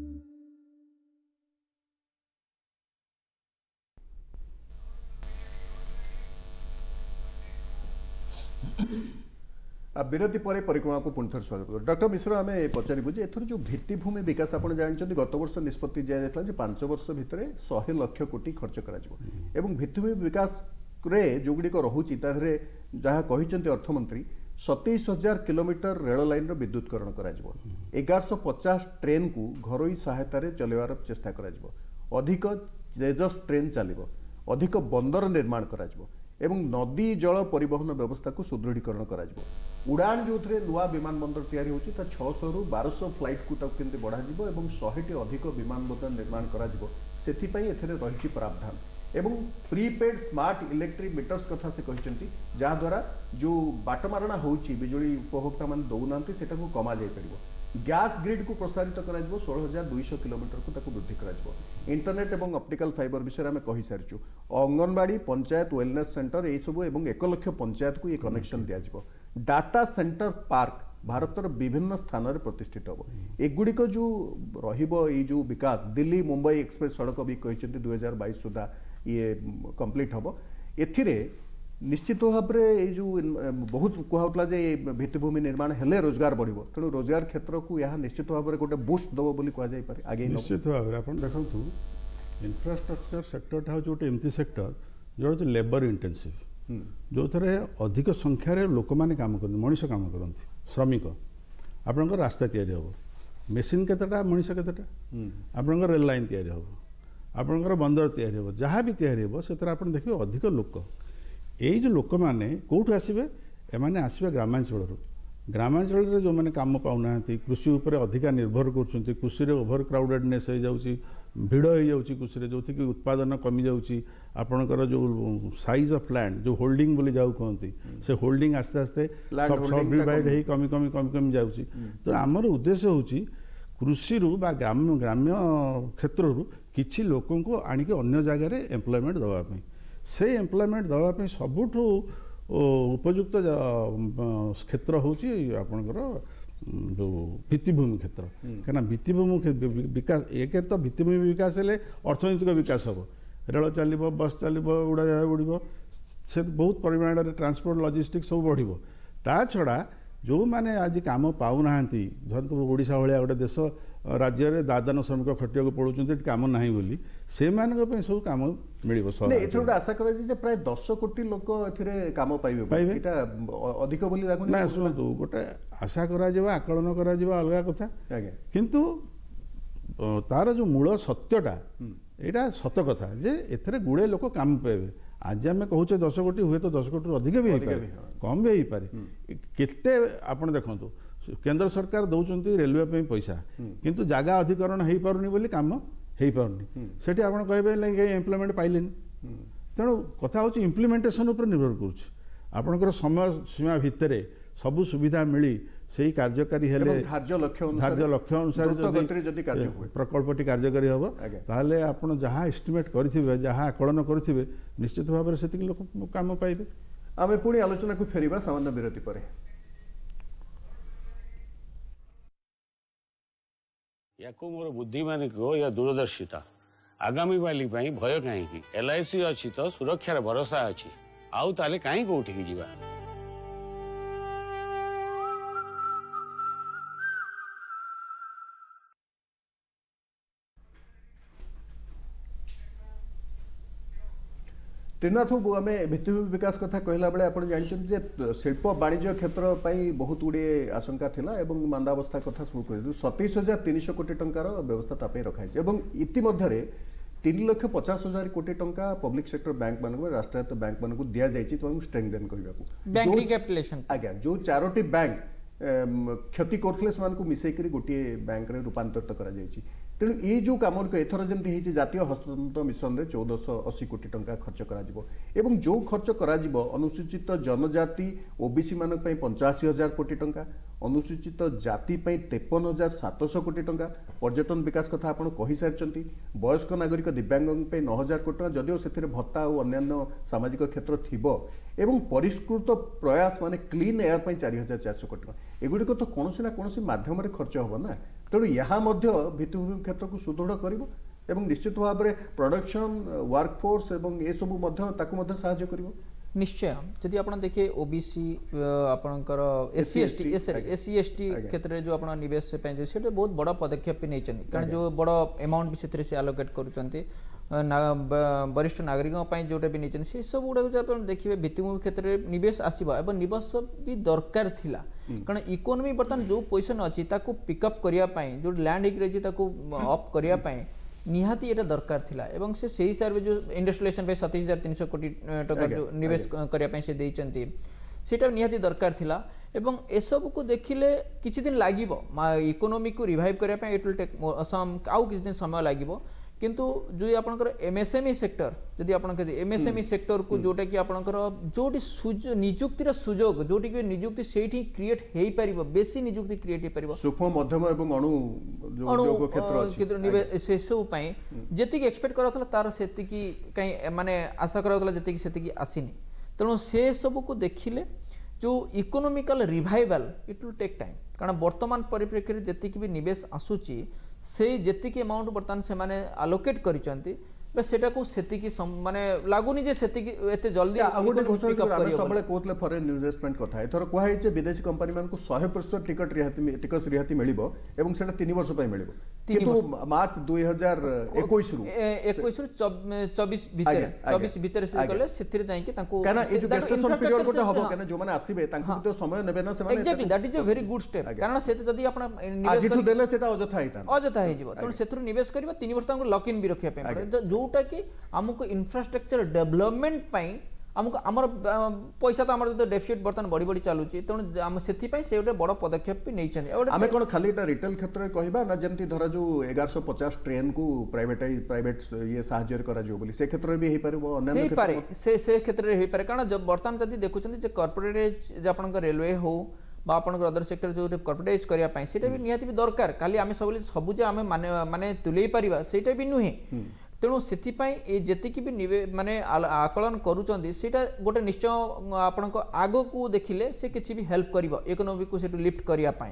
विरति पर परिक्रमा को पुनः स्वागत कर डॉक्टर मिश्र आम पचारू जे एथर जो भित्तिभूमि विकास आप जानते गत वर्ष निष्पत्ति दिया पांच वर्ष भितर शहे लक्ष कोटी खर्च कर भित्तिभूमि विकास रे जो गुड़िक रोचे जहाँ कहते अर्थमंत्री सतैश हजार किलोमीटर रेल लाइन विद्युतकरण कर पचास ट्रेन को घरोई सहायता चलवार चेष्टा कर अधिक तेजस ट्रेन चलो अधिक बंदर निर्माण कर नदी जल परिवहन व्यवस्था को सुदृढ़ीकरण कर उड़ान जो थे नुआ विमान बंदर तैयारी होची ता छह सौ रु बारह सौ फ्लाइट को केमती बढ़ा जिवो एवं सौ टी अधिक विमान बंदर निर्माण करा जिवो सेथिपई एथरे रहिछि प्रावधान एवं प्रीपेड स्मार्ट इलेक्ट्रिक मीटर्स कथा से कहते जहाँ द्वारा जो बाटमारणा होची बिजुली उपभोक्ता मान दौना सेटा को कमा जाई परिबो गैस ग्रिड को प्रसारित कर षोल हजार दुईश किलोमीटर को ताकू वृद्धि कर इंटरनेट और ऑप्टिकल फाइबर विषय में कही सारी अंगनवाड़ी पंचायत वेलनेस सेंटर यही सब एक लक्ष पंचायत को ये कनेक्शन दिज्व डाटा सेंटर पार्क भारतर विभिन्न स्थान में प्रतिष्ठित हम एगुड़िक जो रो विकास दिल्ली मुंबई एक्सप्रेस सड़क भी कहते दुई हजार बैश सुधा ये कंप्लीट हम ए निश्चित भाव में जो बहुत कहला भित्तिभूमि निर्माण हेले रोजगार बढ़ तेणु रोजगार क्षेत्र को यहाँ निश्चित भाव में गोटे बुस्ट दब बोली कहुए आगे निश्चित भाव में आप देखु इंफ्रास्ट्रक्चर सेक्टर हूँ गोटे एमती सेक्टर जो लेबर इंटेंसिव जो थे अधिक संख्यार लोक मैंने कम कर मनीष कम करती श्रमिक आपंकर रास्ता या मेसीन केतेटा मनीष केतेटा आपंकर रेल लाइन या आपंकर बंदर या जहाँ भी या से आप देखिए अधिक लोक यही जो लोक मैंने कौटू आसवे एमाने आसवे ग्रामांचल ग्रामांचल जो मैंने काम पाऊना कृषि उपर अधिका निर्भर कर कृषि ओभर क्राउडेडनेस हो जाऊँगी भिड़ हो जाऊँगी कृषि जो थी उत्पादन कमी जाऊँगी आपणकर जो साइज ऑफ लैंड जो होल्डिंग बोली जाऊ कहती से होल्डिंग आस्ते आस्ते सब डिवाइड हो कमी कमी कमी कमी जाऊँगी तो आमर उद्देश्य होची कृषि बा ग्राम्य ग्राम्य क्षेत्र किछि लोकों को आणिक अन्य जगह एम्प्लॉयमेंट दवापाई से एम्प्लॉयमेंट दवापाई सबुठु उपयुक्त क्षेत्र होची आपणकर जो भित्तिभूमि क्षेत्र कहीं भित्तिभूमि विकास एक तो भित्तिभूमि विकास हेले अर्थनैतिक विकास हम रेल चलो बस चलो उड़ाजाहाज उड़ से बहुत परिमाण में ट्रांसपोर्ट लॉजिस्टिक्स सब बढ़ ता छड़ा जो मैंने आज काम पाऊना धरतु ओडिशा भाया गोटे देश राज्य में दादन श्रमिक खटिया पड़ों कम ना बोली से सब कम मिल आशा कर प्राय दस कोटी लोक काम पाइबे पाइबे अधिक बोली लागु ना शुणु गोटे आशा करा आकलन करा अलग कथा किंतु तार जो मूल सत्यटा यहाँ सत कथा जे एथरे गुड़े लोक काम पाइबे आज आम कहूँ दस कोटी हुए तो दस कोटी अधिक भी होपे कम भी हो पारे केते आपण देखंतु केंद्र सरकार दौरान रेलवे पैसा किंतु जगह अधिकरण हो पारुनी बोली काम हो पारुनी सेठी आपण कहबे कहीं एम्प्लॉयमेंट पाइले तेणु कथा होची इम्प्लीमेंटेशन उपर निर्भर करुच्छ आपणकर समय सीमा भितर सबु सुविधा मिली से कार्यकारी हेले धार्य लक्ष्य धार्य लक्ष्य अनुसार प्रकल्पटी कार्यकारी हम ताहले आपण जहाँ एस्टिमेट करिथिबे जहाँ आकलन करिथिबे निश्चित भाव में सेतिक लोक काम पाइबे आमे पुणी आलोचना को फेरिबा सामान्य विरति पर याको मोर बुद्धिमानी को या दूरदर्शिता आगामी वाली भय कहीं एलआईसी अच्छी तो सुरक्षार भरोसा अच्छी आउ ताले कहीं कोठी जीवा त्रिनाथ बाबू आम भित्तिभूमि विकास कथा कहला बेले आप जानते शिल्प वाणिज्य क्षेत्र बहुत गुड़े आशंका थिला एवं मांदावस्था कथा सब कह सतैश हजार तीन सौ कोटी टंकार व्यवस्था ताप रखाई और इतिमध्य तीन लक्ष पचास हजार कोटी टंका पब्लिक सेक्टर बैंक मान राष्ट्रायत्त बैंक मान दि जाए स्ट्रेंथेन करने आज्ञा जो चारोटी बैंक क्षति करते मिसेक गोटे बैंक रूपांतरित कर तेणु ये जो कम एथर जमी जातीय हस्ततंत्र मिशन में चौदह अशी कोटी टंका खर्च कर जो खर्च कर अनुसूचित जनजाति ओबीसी मान पंचाशी हजार कोटी टंका अनुसूचित जाति तेपन हजार सातश कोटी टंका पर्यटन विकास कथा आप कही सारी वयस्क नागरिक दिव्यांग नौ हजार कोटी टंका जदिव से भत्ता और अन्य सामाजिक क्षेत्र थी एवं परिष्कृत प्रयास माने क्लीन एयर चार हजार चार सौ कोटी टंका एगुड़िक तो कौन ना कौन मध्यम खर्च हम ना तेणु यहाँ भित्तिभूमि क्षेत्र को सुदृढ़ कर निश्चित भाव में प्रोडक्शन वर्कफोर्स एवं ये सब साहाय्य कर निश्चय जदि आप देखिए ओबीसी आपणकर एससी एसटी एससी एसटी क्षेत्र में जो आप निवेश से बहुत बड़ा पदक्षेप भी नहीं कारण जो बड़ अमाउंट भी से आलोकेट करुँच वरिष्ठ नागरिकों जोटा भी नहीं से सब गुड़ा जो देखिए भित्तिभूमि क्षेत्र में निवेश आसवा और निवेश भी दरकार थिला कारण इकोनोमी बर्तमान जो पोजिशन अच्छी पिकअप करने जो लैंड होगी अप करने निहाती एटा दरकार थिला एवं से सही हिसाब जो इंडस्ट्रियलाइजेशन पे सतैश हजार तीन सौ कोटी टका जो निवेश करने से देइचंती सेटा निहाती दरकार थिला एवं एसबू को देखिले किछि दिन लागिबो इकोनॉमी को रिवाइव करने इट विल टेक सम आउ किछि दिन समय लागिबो किंतु जो आपनकर एमएसएमई सेक्टर जदि आपन कहते एमएसएमई सेक्टर को जोटा कि आपनकर जोटी नियुक्तिर सुजोग जोटी कि नियुक्ति सेठी क्रिएट हेई परिबो बेसी नियुक्ति क्रिएट हेई परिबो सूक्ष्म मध्यम एवं अणु जो क्षेत्र अछि क्षेत्र निवेश से सब पई जति कि एक्सपेक्ट करथला तार सेति कि कहीं माने आशा करथला जति कि सेति कि आसीनी तेणु से सब को देखिले जो economical revival it will take time कारण वर्तमान परिप्रेक्षी जी भी निवेश आसूची से जी अमाउंट बर्तमान से माने अलोकेट करिसंती सेटा को सेति की माने लागुनी जे सेति की एते जल्दी पिकअप करियो सबले कोतले फॉरेन इन्वेस्टमेंट कथा एथर कोहा है जे विदेशी कंपनी मान को सौ प्रतिशत टिकट रिहाती टिकस रिहाती मिलिबो एवं सेटा तीन वर्ष पय मिलिबो किंतु मार्च दो हज़ार इक्कीस रु इक्कीस रु चौबीस भीतर चौबीस भीतर से गले सेतिर जाई के ताको काना ए जो गेस्टेशन पीरियड कोटा हबो काना जो माने आसीबे तांको तो समय नेबे ना से माने exactly that is a very good step कारण सेते जदी आपण निवेश कर देले सेटा अजथा हिता अजथा हे जिवो त सेतिर निवेश करबा तीन वर्ष तांको लॉक इन भी रखिया पे जोटा कि हमको इंफ्रास्ट्रक्चर डेवलपमेंट पाई हमको आमर पैसा तो आमर जो डेफिसिट बर्तमान बड़ी बड़ी चलुची तेणु आम से से गोटे बड़ पदक्षेप भी नहीं आम कौन खाली रिटेल क्षेत्र में कहबा ना जमती धरा जो ग्यारह सौ पचास ट्रेन को प्राइवेट प्राइवेट ये साहाय्य करा जो बोली से क्षेत्र में भी हे परबो अन्य पारे से से क्षेत्र में हे पारे कारण जब बर्तमान जदी देखुछन जे कॉर्पोरेट जे आपन रेलवे हो बा आपन अदर सेक्टर जो कॉर्पोरेटाइज करिया पाई सेटा भी निहाती भी दरकार खाली आमे सब सब जे आमे माने माने तुलेई परिबा सेटा भी नुहे तेणु से जी भी माने आकलन करुँच गोटे निश्चय आपण आग को देखिले से किसी भी हेल्प कर इकोनॉमी को लिफ्ट करने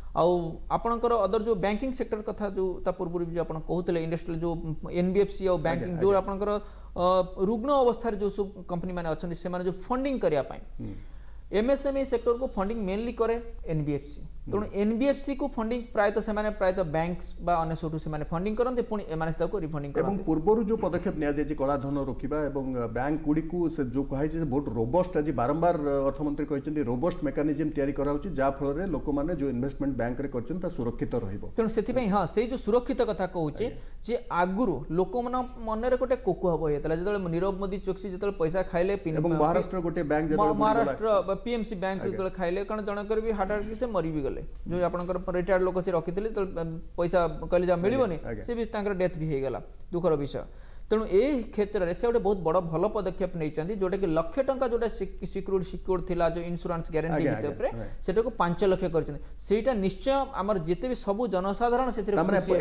आपणकर अदर जो बैंकिंग सेक्टर कथा जो पूर्व जो आप कहते इंडस्ट्रियल जो एनबीएफसी और बैंकिंग जो आपणकर रुग्ण अवस्था जो सब कंपनी मैंने अच्छा से जो फंडिंग करने एमएसएमई सेक्टर को फंडिंग मेनली करे एनबीएफसी तेणु एनबीएफसी को फंडिंग प्रायतः से प्रायतः बैंक्स बा अन्य सबठू से फंडिंग करते पुणी एमाने से रिफंडिंग करते एवं पूर्व जो पदक्षेप निया जाय कला धन रोकिबा एवं बैंक गुडी को से जो कहै छै बहुत रोबस्ट आज बारंबार अर्थमंत्री कहछन्ती रोबस्ट मेकानिज्म तयारी कराउछि जा फल रे लोक माने जो इन्वेस्टमेंट बैंक रे करछन ता सुरक्षित रहइबो तेणु सेति पई हां से जो सुरक्षित कथा कहउछि जे आगुरु लोक मन मन रे गोटे कोकु हबो हेतला जेतले नीरव मोदी चोक्सी जेतले पैसा खाइले एवं महाराष्ट्र गोटे बैंक जेतले महाराष्ट्र पीएमसी बैंक जेतले खाइले कारण जनकर भी हार्ट अटैक से मरि भी गले जो आपनकर रिटायर्ड लोक से रखिथिले तो पैसा कहले जा मिलिबोनी से भी तांकर डेथ भी हे गला दुखर विषय तेणु ए क्षेत्र में से गोटे बहुत बड़ भल पदक्षेप नहीं जोटा कि लक्ष टंका जोटा सिक्योर्ड सिक्योर्ड थिला जो इंश्योरेंस गारंटी भितर सेटा को पांच लक्ष कर निश्चय आमर जिते भी सब जनसाधारण से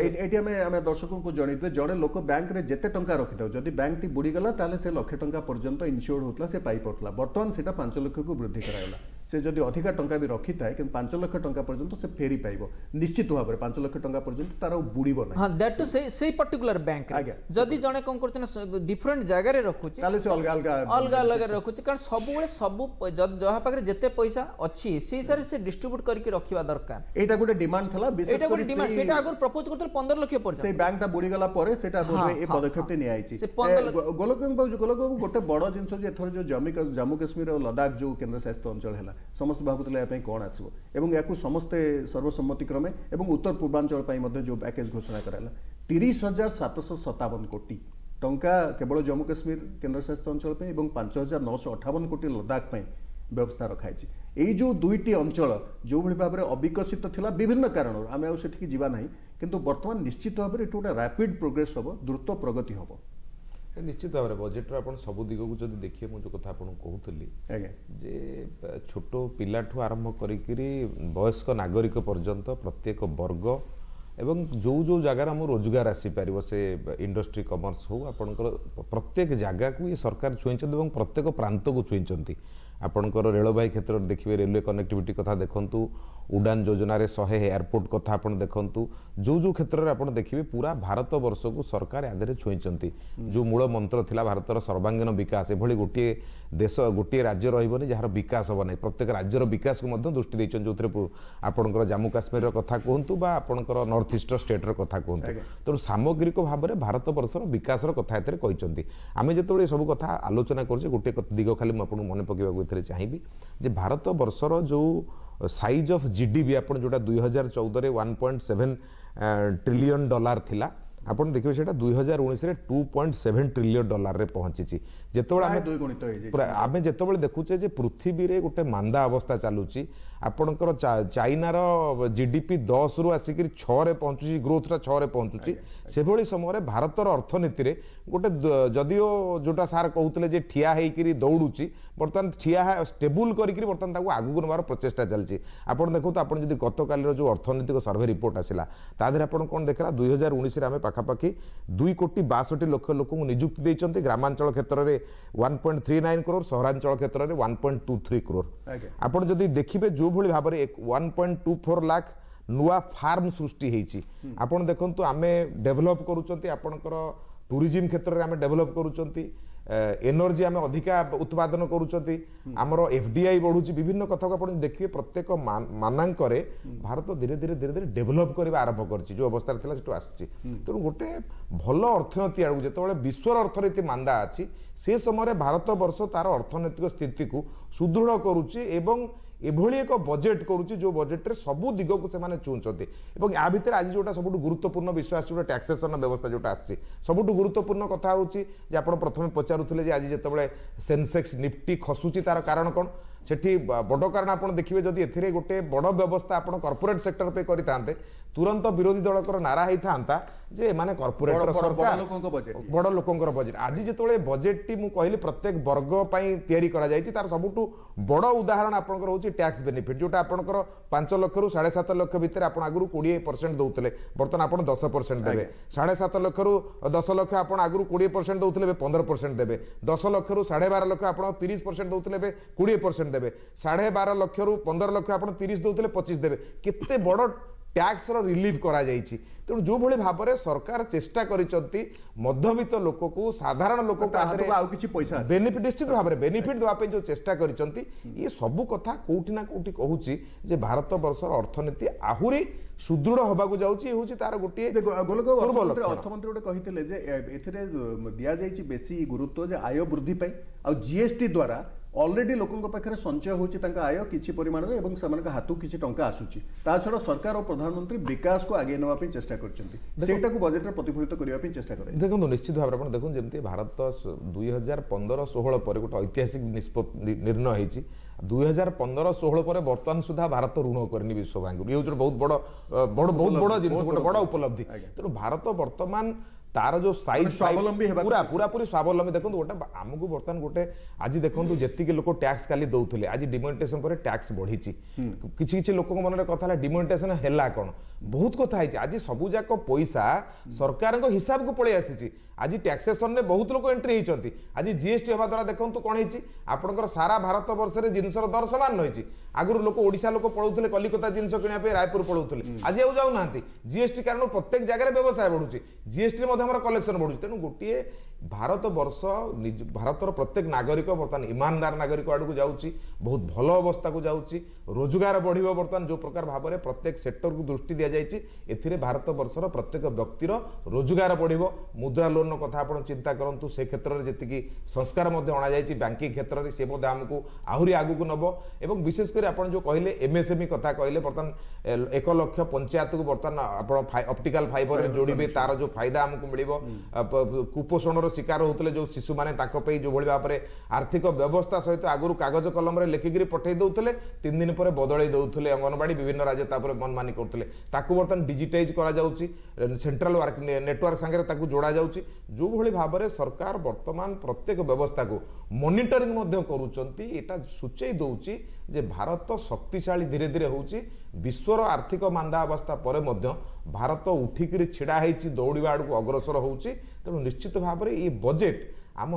दर्शकों को जनइबे जड़े लोक बैंक रे जेते टंका रखि थाउ जदि बैंक टी बुड़ी गला ताले से लक्ष टंका पर्यंत इन्श्योर्ड होतला से पाई पड़तला बर्तमान सेटा पांच लक्ष को वृद्धि करायला से जदि अधिका टंका भी रखि थाए कि पांच लक्ष टंका पर्यंत से फेरी पाइबो निश्चित भाव में पांच लक्ष टंका पर्यंत तार बुड़ीबो ना हां दैट टू से से पर्टिकुलर बैंक जदि जने डिफरेंट जगह रे रखुची ताले से अलग अलग अलग अलग रखुची कारण सब बेले सब जहा पाखरे जते पैसा अछि से सारे से डिस्ट्रीब्यूट करके रखिबा दरकार एटा गोटे डिमांड थला विशेष कर डिमांड सेटा अगर प्रपोज करथल पंद्रह लाख पर्यंत से बैंक ता बुड़ी गला परे सेटा बोले ए पदक्षेप नि आइची गोलकगंज बाबू गोलकगंज गोटे बड़ जिंस जे एथर जो जम्मू जम्मू कश्मीर और लद्दाख जो केंद्र शासित अंचल हैला समस्त भाबुतले या पई कोन आसीबो एवं याकू समस्त सर्वसम्मति क्रमे एवं उत्तर पूर्वांचल पई मध्ये जो पैकेज घोषणा कराला तीस हजार सात सौ सत्तावन कोटी टंका केवल जम्मू कश्मीर केंद्र शासित अंचल पे एवं पांच हजार नौ सौ अठावन कोटी लद्दाख पे व्यवस्था रखाई यही जो दुईटी अंचल जो भाई भाव में अविकसित थिला विभिन्न कारण आम आठिक जीवा ना किंतु वर्तमान निश्चित भाव में गोटे रैपिड प्रोग्रेस हम द्रुत प्रगति हम निश्चित भाव में बजेट आप सब दिग को जब देखिए मुझे कथा आपको कहूली जे छोट पिलाठू आरंभ करी वयस्क नागरिक पर्यंत प्रत्येक वर्ग एवं जो जो जगार आम रोजगार आसीपर से इंडस्ट्री कमर्स हो आपंकर प्रत्येक जगह को ये सरकार छुईं प्रत्येक प्रांत को छुईं आपंकर रेलवे क्षेत्र में देखिए रेलवे कनेक्टिविटी कथा देखु उड़ान योजना रे शहे एयरपोर्ट कथा आप देखु जो जो क्षेत्र में आप देखिए पूरा भारत वर्ष को सरकार यादे छुईं जो मूल मंत्र थिला भारतर सर्वांगीन विकास एभली गोटे देश गोटे राज्य रही जार विकास हम ना प्रत्येक राज्यर विकास को दृष्टि देते जो थे आपंकर जम्मू काश्मीर कथा कहतु बा आपंकर नॉर्थ ईस्ट स्टेट्र कथा कहतु तेणु सामग्रिक भाव में भारत वर्षर विकास कथा एते कहते आम जो सब कथा आलोचना कर गोटे दिग खाली मुझे मन पकड़ा चाहिए जे भारत वर्षर जो साइज ऑफ जीडीपी आप जोटा दुई हजार चौदह one point seven trillion dollar थिला आपन देखिए सेटा दुई हजार उन्नीस रे two point seven trillion dollar रे पहुंची जेतबेले आमे आमे जेतबेले देखुचे जे पृथ्वी रे गोटे मांदा अवस्था चालुची आपणकर चाइनार जीडीपी दस रु आसिक छे पहुँचुची ग्रोथटा छे पहुँचुची से भली समय भारतर अर्थनीति रे गोटे जदिओ जोटा सार कहते ठिया होकर दौड़ुची बर्तमान ठिया स्टेबुल करके बर्तमान आगू नबार प्रचेषा चलती आप देखो आप गत काल जो अर्थनैतिक सर्वे रिपोर्ट आसला तादेह आप कौन देखला दुई हजार उन्नीस आम पाखापाखि दुई कोटी बासठी लक्ष लोक नियुक्ति देते ग्रामांचल क्षेत्र में one point three nine crore सहरांचल क्षेत्र में one point two three crore आप जदि देखिए जो भली भाव में one point two four lakh नुआ फार्म सृष्टि होती आपड़ देखु आम डेभलप करूँ टूरिज्म क्षेत्र में आम डेभलप करूँ एनर्जी आम अधिका उत्पादन करूँ आमर एफडीआई बढ़ुची विभिन्न कथा को आप देखिए प्रत्येक मानांक भारत धीरे धीरे धीरे धीरे डेभलप करने आरंभ कर जो अवस्था था आसी तेणु गोटे भल अर्थनीति आड़ जो विश्वर अर्थनीति मांदा अच्छी से समय भारत वर्ष तार अर्थनैतिक स्थिति को सुदृढ़ करुच्ची एवं एभली एक बजेट करुच्ची जो बजेट रे सबू दिग को से चुंचते या भितर आज जोटा सब गुरुत्वपूर्ण विषय आस टैक्सेसन व्यवस्था जोटा आसी सब गुरुत्वपूर्ण कथा हूँ आप प्रथम पचारूले आज जिते सेंसेक्स निफ्टी खसुची तार कारण कौन सेठी बड़ कारण आप देखिए जदि एथिरे गोटे बड़ व्यवस्था आप कॉर्पोरेट सेक्टर पे करते तुरंत विरोधी दलकर नारा होता जे माने कॉर्पोरेट सरकार बड़ लोकंकर बजेट आज जिते बजेट टी कहली प्रत्येक वर्ग तैयारी करा जायछि तार सबुठु बड़ उदाहरण आपनकर होछि टैक्स बेनिफिट जोटा आपनकर पांच लाख रु साढ़े सात लाख भितर आप आगु कोड़े परसेंट दौले बर्तमान आप दस परसेंट देवे साढ़े सात लाख रु दस लाख आप आगु कोड़े परसेंट दौले पंद्रह परसेंट देवे दस लाख रु साढ़े बारह लाख आप तीस परसेंट दौले कोड़े परसेंट देवे साढ़े बारह लाख रु पंद्रह लाख आप तीस दौले पच्चीस देवे केते बड़ टैक्स रिलीफ करा जायछि तेणु जो भली भाव में सरकार चेष्टा करिसंती मध्यवित्त लोक को साधारण लोक को बेनिफिट निश्चित भाव में बेनिफिट देवाई जो चेष्टा करिसंती ये सबू कथा कोठी ना कोठी कहूची जे भारत वर्षर अर्थनीति आहुरी सुदृढ़ होबाकू जाउची होची तार गोटे अर्थमंत्री अर्थमंत्री गोटे कहितले जे एथिरे दिया जायछि बेसी गुरुत्व जे आय वृद्धि पई आ जीएसटी द्वारा ऑलरेडी लोकों पाखे संचय होची तांका आय किछि परिमाण रे एवं समान हाथू किछि टंका आसुची ता छडा सरकार और प्रधानमंत्री विकास को आगे नवा पे चेष्टा करचंती सेटा को बजेट रे प्रतिफलित करिया पे चेष्टा करे देखो निश्चित भाव आपण देखो जेमती भारत दुई हजार पंद्रह सोलह पर गोटे ऐतिहासिक निष्पत्ति निर्णय होईची दुई हजार पंद्रह सोलह पर बर्तमान सुधा भारत ऋण करनी विश्व बैंक ये बहुत बड़ बड़ बहुत बड़ जिनिस गोटे बड़ उपलब्धि तेणु भारत वर्तमान तार जो साइज स्वावलंबी पूरा पूरा पूरी स्वावलंबी देखो गोटे आमको बर्तमान गोटे आज देखो जी लोक टैक्स काली दौले आज डिमोनेटाइजेशन पर टैक्स बढ़ी किसी किसी लोक मन में कथा डिमोनेटाइजेशन है कौन बहुत कथा है आज सबूक पैसा सरकार हिसाब को पलि आसी आज टैक्सेसन में बहुत लोग एंट्री होती आज जीएसटी हवा द्वारा देखो कौन है आपंकर सारा भारत वर्ष में जिनसर दर सामान रही आगुरी लोक ओडिशा लोक पड़ौले कलिकता जिनस किणापी रायपुर पड़ौले आज आउ जाऊना जीएसटी कारण प्रत्येक जगह व्यवसाय बढ़ुची जीएसटी कलेक्शन बढ़ुची तेणु गोटे भारत वर्ष भारतर प्रत्येक नागरिक बर्तमान ईमानदार नागरिक आड़ को जाऊँगी बहुत भल अवस्था को जाऊँगी रोजगार बढ़ बर्तमान जो प्रकार भाव में प्रत्येक सेक्टर को दृष्टि दि जाए भारत वर्षर प्रत्येक व्यक्तिर रोजगार बढ़ मुद्रा लोन कथा आप चिंता करूँ से क्षेत्र में जी संस्कार अणा बैंकिंग क्षेत्र में सी आमको आहरी आगू नब और विशेषकर आप जो कहले एमएसएमई कथा कहले बर्तमान एक लक्ष पंचायत को बर्तमान आप ऑप्टिकल फाइबर जोड़े तार जो फायदा आमको मिल कुपोषण शिकार होते जो शिशु मैंने जो भाई भाव में आर्थिक व्यवस्था सहित आगुरी कागज कलम लेखिकी पठे दौले तीन दिन पर बदल दौले अंगनवाड़ी विभिन्न राज्य मनमानी करते बर्तमान डिजिटाइज कर सेंट्रल वर्क नेटवर्क सागर जोड़ा जाउची जो भली भाव में सरकार वर्तमान प्रत्येक व्यवस्था को मॉनिटरिंग करुँचा सूचई दौची जे भारत शक्तिशाली धीरे धीरे होची विश्वर आर्थिक मांदा अवस्था पर भारत उठिक छिड़ा होती दौड़ा आड़ को अग्रसर होची तेणु निश्चित भाव में ये बजेट आम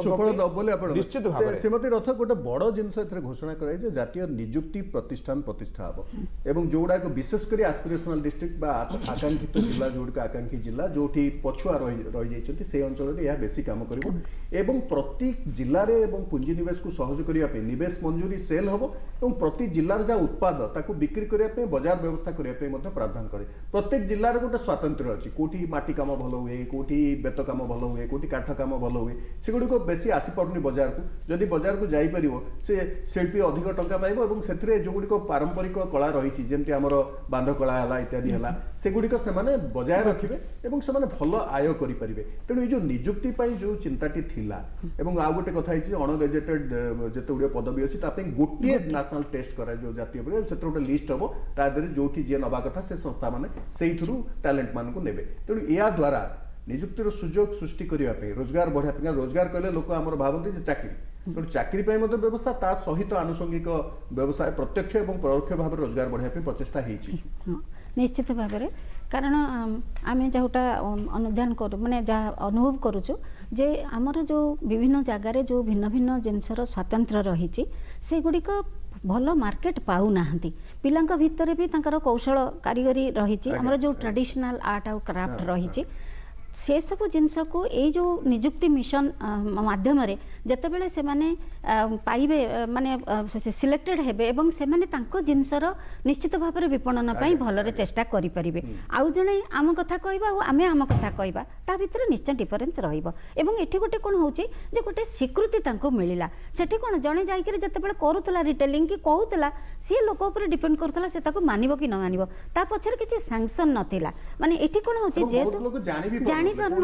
निश्चित भाव श्रीमती रथ गोटे बड़ जिनस घोषणा कराई जातीय निजुक्ति प्रतिष्ठान प्रतिष्ठा हम एवं जो गुड़ाक विशेषकर आस्पिरेशनल डिस्ट्रिक्ट आकांक्षित जिला जो आकांक्षी जिला जो पछुआ रही से अंचल में यह बेसी काम कर प्रति जिले में पुंजीनिवेश को सहज करने निवेश मंजूरी सेल हम और प्रति जिलार जहाँ उत्पाद ताकू बिक्री करने बजार व्यवस्था करने प्रावधान करे प्रत्येक जिलार गोटे स्वातंत्र अच्छी कौटी माटी काम भल हुए कौटी बेत काम भल हुए कौटी काठ काम भल हुए सेगुड़ी बेसी आसी पारुनी बजार को जदि बजार को जाई परिवो से शिल्पी अधिक टंका पाइबो एवं सेथिरे जो गुडी पारंपरिक कला रही जेमती आमर बांध कला है इत्यादि है सेगुड़ी से बजाय रखिए और से भल आय करें तेणु ये जो निजुक्ति जो चिंताटी थिला एवं आउ गोटे कथा अणगेजेटेड जिते गुड़िया पदवी अच्छी गोटे नेशनल टेस्ट करा जो जातीय से गोटे लिस्ट हम तादेह जो जी नवा कथा से संस्था मैंने से टैलेंट मान को नेबे तेणु या द्वारा निजुक्तिर सुजोग सृष्टि करने रोजगार बढ़ाया रोजगार कहले लोक आम भावती चाकरी तेणु चाकरी व्यवस्था ता सहित आनुषंगिक व्यवसाय प्रत्यक्ष और परोक्ष भाव रोजगार बढ़ाया प्रचेषा निश्चित भाव में कारण आम जोटा अनुधान कर माने जहाँ अनुभव करुचु जे आमर जो विभिन्न जगार जो भिन्न भिन्न जिनसर स्वातंत्र रही से गुड़िक भल मार्केट पाऊ नाहंती पिलांका भितर भी तांकर कौशल कारीगरी रही आमर जो ट्रेडिशनल आर्ट और क्राफ्ट रही से सब जिनस को ये जो निजुक्ति मिशन माध्यम जितेबाला से माने पाइबे माने सिलेक्टेड हेबे एवं से माने तांको जिनसर निश्चित भाव में विपणन पाई भलरे चेष्टा करि परिबे आउ जणे आम कथा कहबा और आमे आम कथा कहबा ता भितर निश्चय डिफरेंस रहिबो एवं एठी गोटे कोन होउची जे गोटे स्वीकृति तांको मिलिला सेठी कोन जणे जाई के जितेबाला करूतला रिटेलिंग की कहूतला सी लोक ऊपर डिपेंड करतला से ताको मानिबो कि न मानिबो ता पछर किछि सैंक्शन नथिला माने एठी कोन होउची जे जानि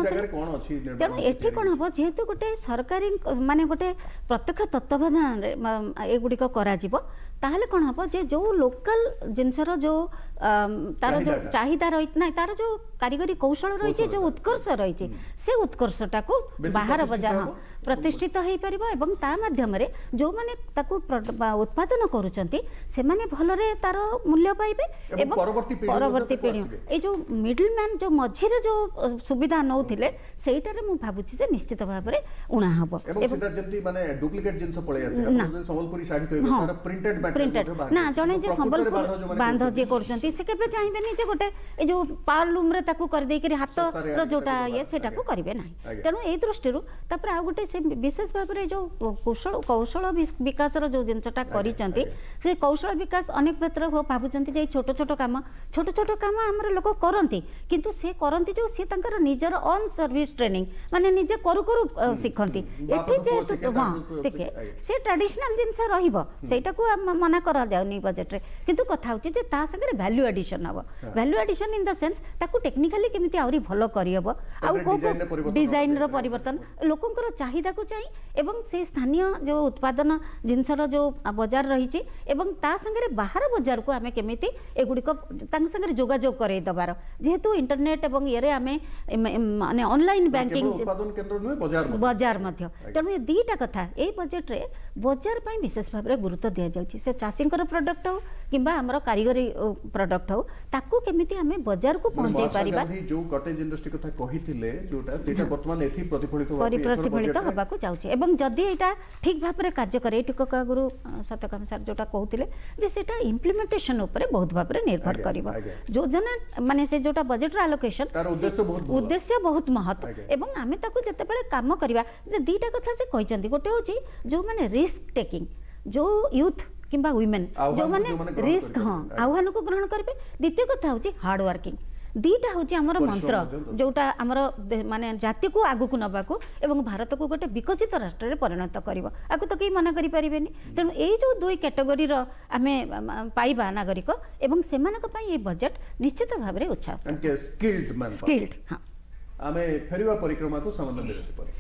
तेणु एठी कौन हम जेहेतु गोटे सरकारी माने गोटे प्रत्यक्ष तत्वावधान एगुड़िक ताहले कौन हम जे जो लोकल जिनसर जो तार जो चाहिदा रही ना तार जो कारीगरी कौशल रही जो उत्कर्ष रही से उत्कर्षटा को बाहर बजार प्रतिष्ठित हो पार एवं ता माध्यम जो माने ताकू उत्पादन करुचंती से माने भलरे तार मूल्य पाइबे एवं परवर्ती पीढ़ी ए जो मिडल मैन जो मझिरे जो सुविधा नौथिले सेइटारे मु भाबुची जे निश्चित भाव में उणा हबो एवं सीधा जेंती माने डुप्लिकेट जिंस पळे आसे संबलपुरी साड़ी कहबे तार प्रिंटेड प्रिंटेड ना जणे जे संबलपुर बांध जे करचंती से केबे चाहिबेनी जे गोटे ए जो पारलूम रे ताकू कर देई करी हाथ रो जोटा ये सेटा को करिवे नाही तेनु ए दृष्टि रु तापर आ गोटे से विशेष भाव में जो कौशल कौशल विकास जो जिनसटा करिचंती से कौशल विकास अनेक क्षेत्र हो भाबुचंती जे छोट छोट काम छोट छोट काम हमर लोक करंती किंतु से करंती जो से तांकर निजर ऑन सर्विस ट्रेनिंग माने निजे करू करू सिखंती एठी जे हां देखे से ट्रेडिशनल जिनस रहिबो सेटा को मना करा जाउनी बजट रे किंतु कथा होची जे ता संगे वैल्यू एडिशन हबो value addition in the sense ताकू टेक्निकली केमिति आउरी भलो करियबो आ को डिजाइन रो परिवर्तन लोकंकर चाहिदा को चाहिए एवं से स्थानीय जो उत्पादन जिनसर जो बजार रही एवं ता संगे बाहर बजार को आमे केमिति एगुड़िक तांग संगे जोगाजोग करे दबार जेहेतु इंटरनेट एवं ये आमे माने ऑनलाइन बैंकिंग उत्पादन केंद्र नुहे बजार बजार मध्य तेणु ये दीटा कथा ए बजेट रे बजार पई विशेष भाव में गुरुत्व दिया जाउची से चाषींकर प्रोडक्ट हो किंबा हमर कारीगरी प्रोडक्ट हो ताकू केमिति आमे बजार को पहुंचाई परिबा जो कटेज इंडस्ट्री कथा कहिथिले जोटा सेटा वर्तमान एथि प्रतिफलित प्रतिफलित हबा को जाउची एवं जदि एटा ठीक भाव में कार्य करे टिकक गुरु सत्यकाम सर जोटा कहथिले जे सेटा इम्प्लीमेंटेशन ऊपर बहुत भाव में निर्भर करिवो योजना माने से जोटा बजेट एलोकेशन उद्देश्य बहुत महत्व एवं आमे ताकू जते बेले काम करबा दीटा कथा से कहिचंती गोटे होची जो माने रिस्क टेकिंग जो यूथ किंबा वुमेन जो माने रिस्क हां आह्वान को ग्रहण करबे द्वितीय कथा होची हार्ड वर्किंग दीटा होची हमर मंत्र जोटा हमर माने जाति को आगु को नबा को एवं भारत को गोटे विकसित राष्ट्र रे परिणत करिवो आकु तो केही मना करि परिबेनी तेनु एई जो दुई कैटेगरी रो आमे पाइबा नागरिक एवं सेमानक पई ए बजेट निश्चित भाव रे उत्साह स्किल्ड मैन स्किल्ड हां आमे फेरिवा परिक्रमा को संबंध देते पर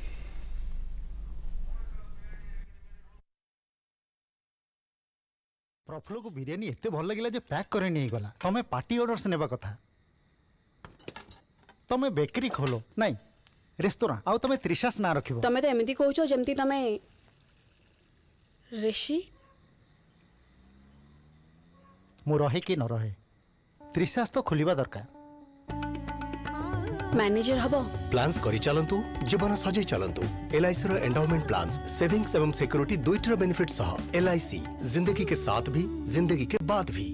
प्रफुल्ल को बिरयानी एते भल लगिला जे पैक करे नहीं गला तमे पार्टी ऑर्डर्स नेबा कथा तमे बेकरी खोलो नहीं रेस्तोरां आउ तमे त्रिशास ना रखिबो तमे तो एमिति कहउछो जेमति तमे ऋषि मु रहे कि न रहे त्रिशास तो खोलिबा दरकार मैनेजर हबो प्लान्स करि चलंतु जीवन सजै चलंतु एलआईसी रो एंडोमेंट प्लान्स सेविंग्स एवं सिक्योरिटी दुईटर बेनिफिट सह एलआईसी जिंदगी के साथ भी जिंदगी के बाद भी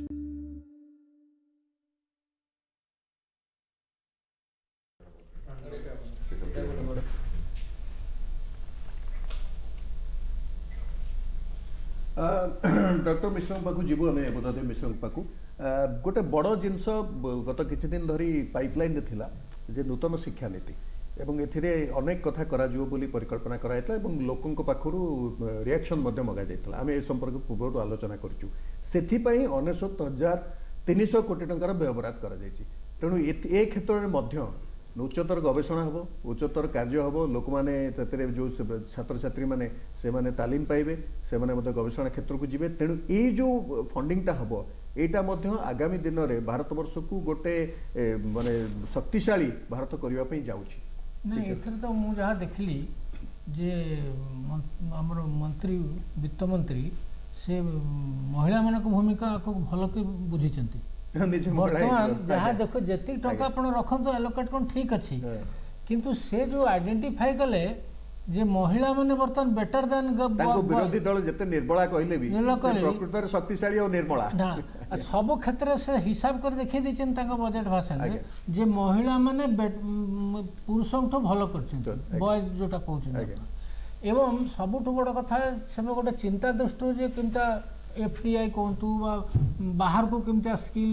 डॉक्टर मिश्र पाखु जीवु आम बुद्धदेव मिश्र पाखु गोटे बड़ जिनस गत किछि दिन धरी पाइपलाइन रे थिला जे नूतन शिक्षा नीति एवं एथिरे अनेक कथा करा जो बोली परिकल्पना कराइतला एवं लोकंक पाखरु रिएक्शन मध्ये मगा जाइतला आमे ए संपर्क पूर्व आलोचना करचु सेथि पई उनसठ हजार तीन सौ कोटी टंकार व्यवहार करा जाइछि तेणु ए क्षेत्र में मध्य उच्चतर गवेषणा हम उच्चतर कार्य हम लोक मैंने जो छात्र छात्री मैंने से माने तालीम पाइबे से माने मध्य गवेषणा क्षेत्र को जीवे तेणु ये जो फंडिंगटा हम यहाँ आगामी दिन में भारत वर्ष को गोटे माने शक्तिशाली भारत करने जाऊँगी नहीं एथर तो मु जहाँ देखली जे हमर मंत्री वित्त मंत्री से महिला मान भूमिका को भल के बुझी बर्तमान जहाँ देख जी टका आप रखु एलोकेट कौन ठीक अच्छे किंतु से जो आइडेंटिफाई कले जे महिला माने बर्तमान बेटर देन विरोधी दल जते निर्मला कहले भी प्रकृत रे शक्तिशाली और निर्मला ना सब क्षेत्र से हिसाब कर देखि दिछन ताका बजट भाषण रे जे महिला माने पुरुषों तो भलो करछन बॉय जोटा कहउछन एवं सबुठ बड़ कथा से गोटे चिंता दृष्टि जे किंता एफडीआई कहतु बाहर को केमता स्किल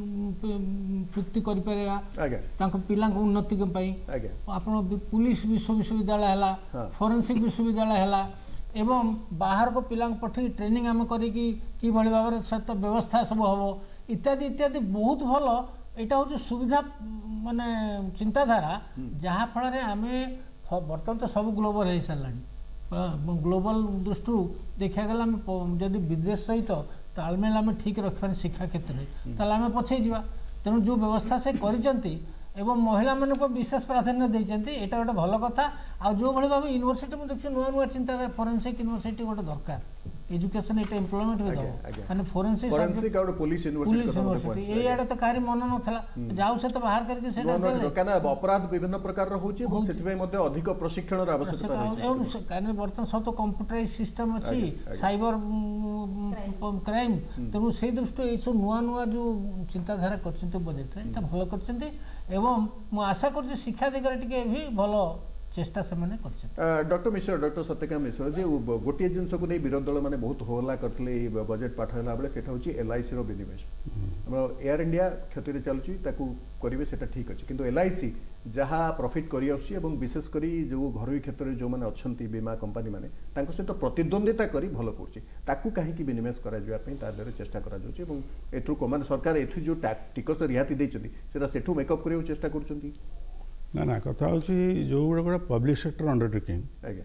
चुक्ति कर पिला उन्नति आप पुलिस विश्व विश्वविद्यालय है फोरेंसिक विश्वविद्यालय है एवं बाहर को पिला पठे ट्रेनिंग आम कि भाव में व्यवस्था सब हम इत्यादि इत्यादि बहुत भल यहाँ हूँ सुविधा माने चिंताधारा जहाँ फल आम बर्तमान तो सब ग्लोबल हो सारा ग्लोबल दृष्टि देखा गला जदि विदेश सहित तालमेल आम ठीक रखा शिक्षा क्षेत्र में ताल आम पछे जा तेणु जो व्यवस्था से करिसेंती एवं महिला मान को विशेष प्राधान्य देते यहाँ गोटे भल कथा आ जो भाई भाव यूनिवर्सिटी में देखिए नुआ नुआ चिंताधारा फोरेंसिक यूनिवर्सिटी गोटे दरकार एजुकेशन एटा एम्प्लॉयमेंट में दो माने फोरेंसिक फोरेंसिक और पुलिस यूनिवर्सिटी ए आडे तो कारी मन नथला जाऊ से तो बाहर करके सेटा देले काना अपराध विभिन्न प्रकार रो होची और सेति मध्ये अधिक प्रशिक्षण र आवश्यकता होची एवं काने बर्तन सब तो कंप्यूटराइज सिस्टम अछि साइबर क्राइम तेणु से दृष्टि ए सब नुआ नुआ जो चिंताधारा करछन तो बजट रे एटा भलो करछन एवं मु आशा करछि शिक्षा दिगरे टिके भी भलो चेष्टा से माने करछन डॉक्टर मिश्र डॉक्टर सत्यकाम मिश्र जे गोटे जिनस को नहीं विरोधी दल माने बहुत होला करथले बजेट पाठ होला बेले सेटा होची एलआईसी रो विनिवेश हम एयर इंडिया क्षति रे चलची ताकू करिवे सेटा ठीक अछि किंतु एलआईसी जहाँ प्रॉफिट करी आछि एवं विशेष करी जो घरोई क्षेत्र रे जो माने अछंती बीमा कंपनी माने तांको सहित प्रतिद्वंदिता करी भलो करछि ताकू काहे कि विनिवेश करा जिवा पई ता देरे चेष्टा करा जोछि एवं एथु कमान सरकार एथु जो टिकस रिहाती दैछथि सेटा सेठु मेकअप करियो चेष्टा करछथि ना ना कथा हूँ जो गोटे गोटे पब्लिक सेक्टर अंडरटेकिंग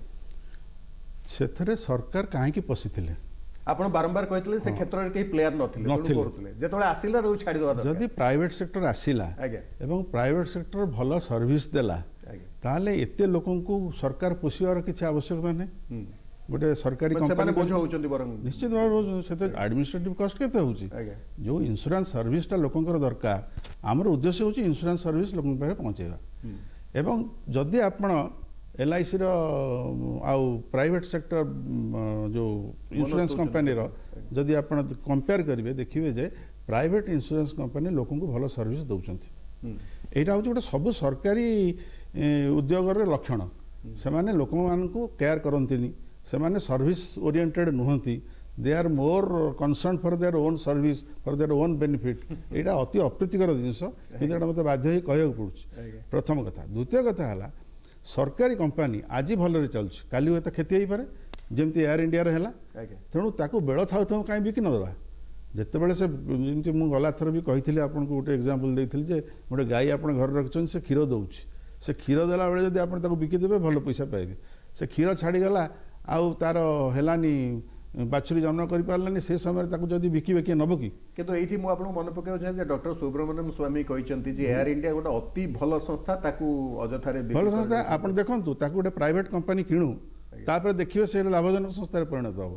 से सरकार कहीं पशि आपण बारंबार कहते से क्षेत्र में कहीं प्लेयर नथिले जेतोले आसिला रो छाडी दवा जदि प्राइवेट सेक्टर आसिला एवं प्राइवेट सेक्टर भल सर्विस देला ताले एते लोकन को सरकार पोषिबार किछि आवश्यकता नै गोटे सरकारी कंपनी बोझ होउचंदी बरंग निश्चित भाव से तो एडमिनिस्ट्रेटिव कॉस्ट केते होउची जो इंश्योरेंस सर्विसटा लोकंकर दरकार आमर उद्देश्य होउची इंश्योरेंस सर्विस लोकन पारे पहुंचेगा एवं जदि आपण एलआईसी रो आउ प्राइवेट सेक्टर जो इंश्योरेंस कंपनी रो जदि आपण कंपेयर करिवे देखिवे जे प्राइवेट इंश्योरेंस कंपनी लोकन को भलो सर्विस दउचंती एटा होउची गोटे सब सरकारी उद्योग रे लक्षण से माने लोक मान को केयर करंतिनी से माने सर्विस ओरिएंटेड नुहंती they are more concern for their own service for their own benefit एटा अति अप्रीतिकर जिनस किंतु एटा मते बाध्य कहया पड़ुछ प्रथम कथा द्वितीय कथा हला सरकारी कंपनी आज भलरे चलछ काली होता क्षति होई पारे जेमति एयर इंडिया रे हला तेणु ताकू बेଳ थाउ थाउ काई बिकि न दबा जेतेबेले से जेमति मु गला थर भी कहिथिले आपन को गोटे एग्जांपल देइथिले जे गोटे गाय आपन घर रखछन से क्षीर दउछ से क्षीर देला बेले जदि आपन ताकू बिकि देबे भलो पैसा पाइबे से क्षीर छाडी गला आउ तार हेलानी बाछुरी जन्म करि पारलानी से समय ताकू जदि बिकि बेकि नबो कि किंतु एठी मु आपन मन पके जे डॉक्टर सुब्रमण्यम स्वामी कहिसंती जे एयर इंडिया गोटे अति भलो संस्था ताकू अजथारे भलो संस्था आपन देखंतु ताकू गोटे प्राइवेट कंपनी किणु तापर देखिबे से लाभजनक संस्था रे परिणत हो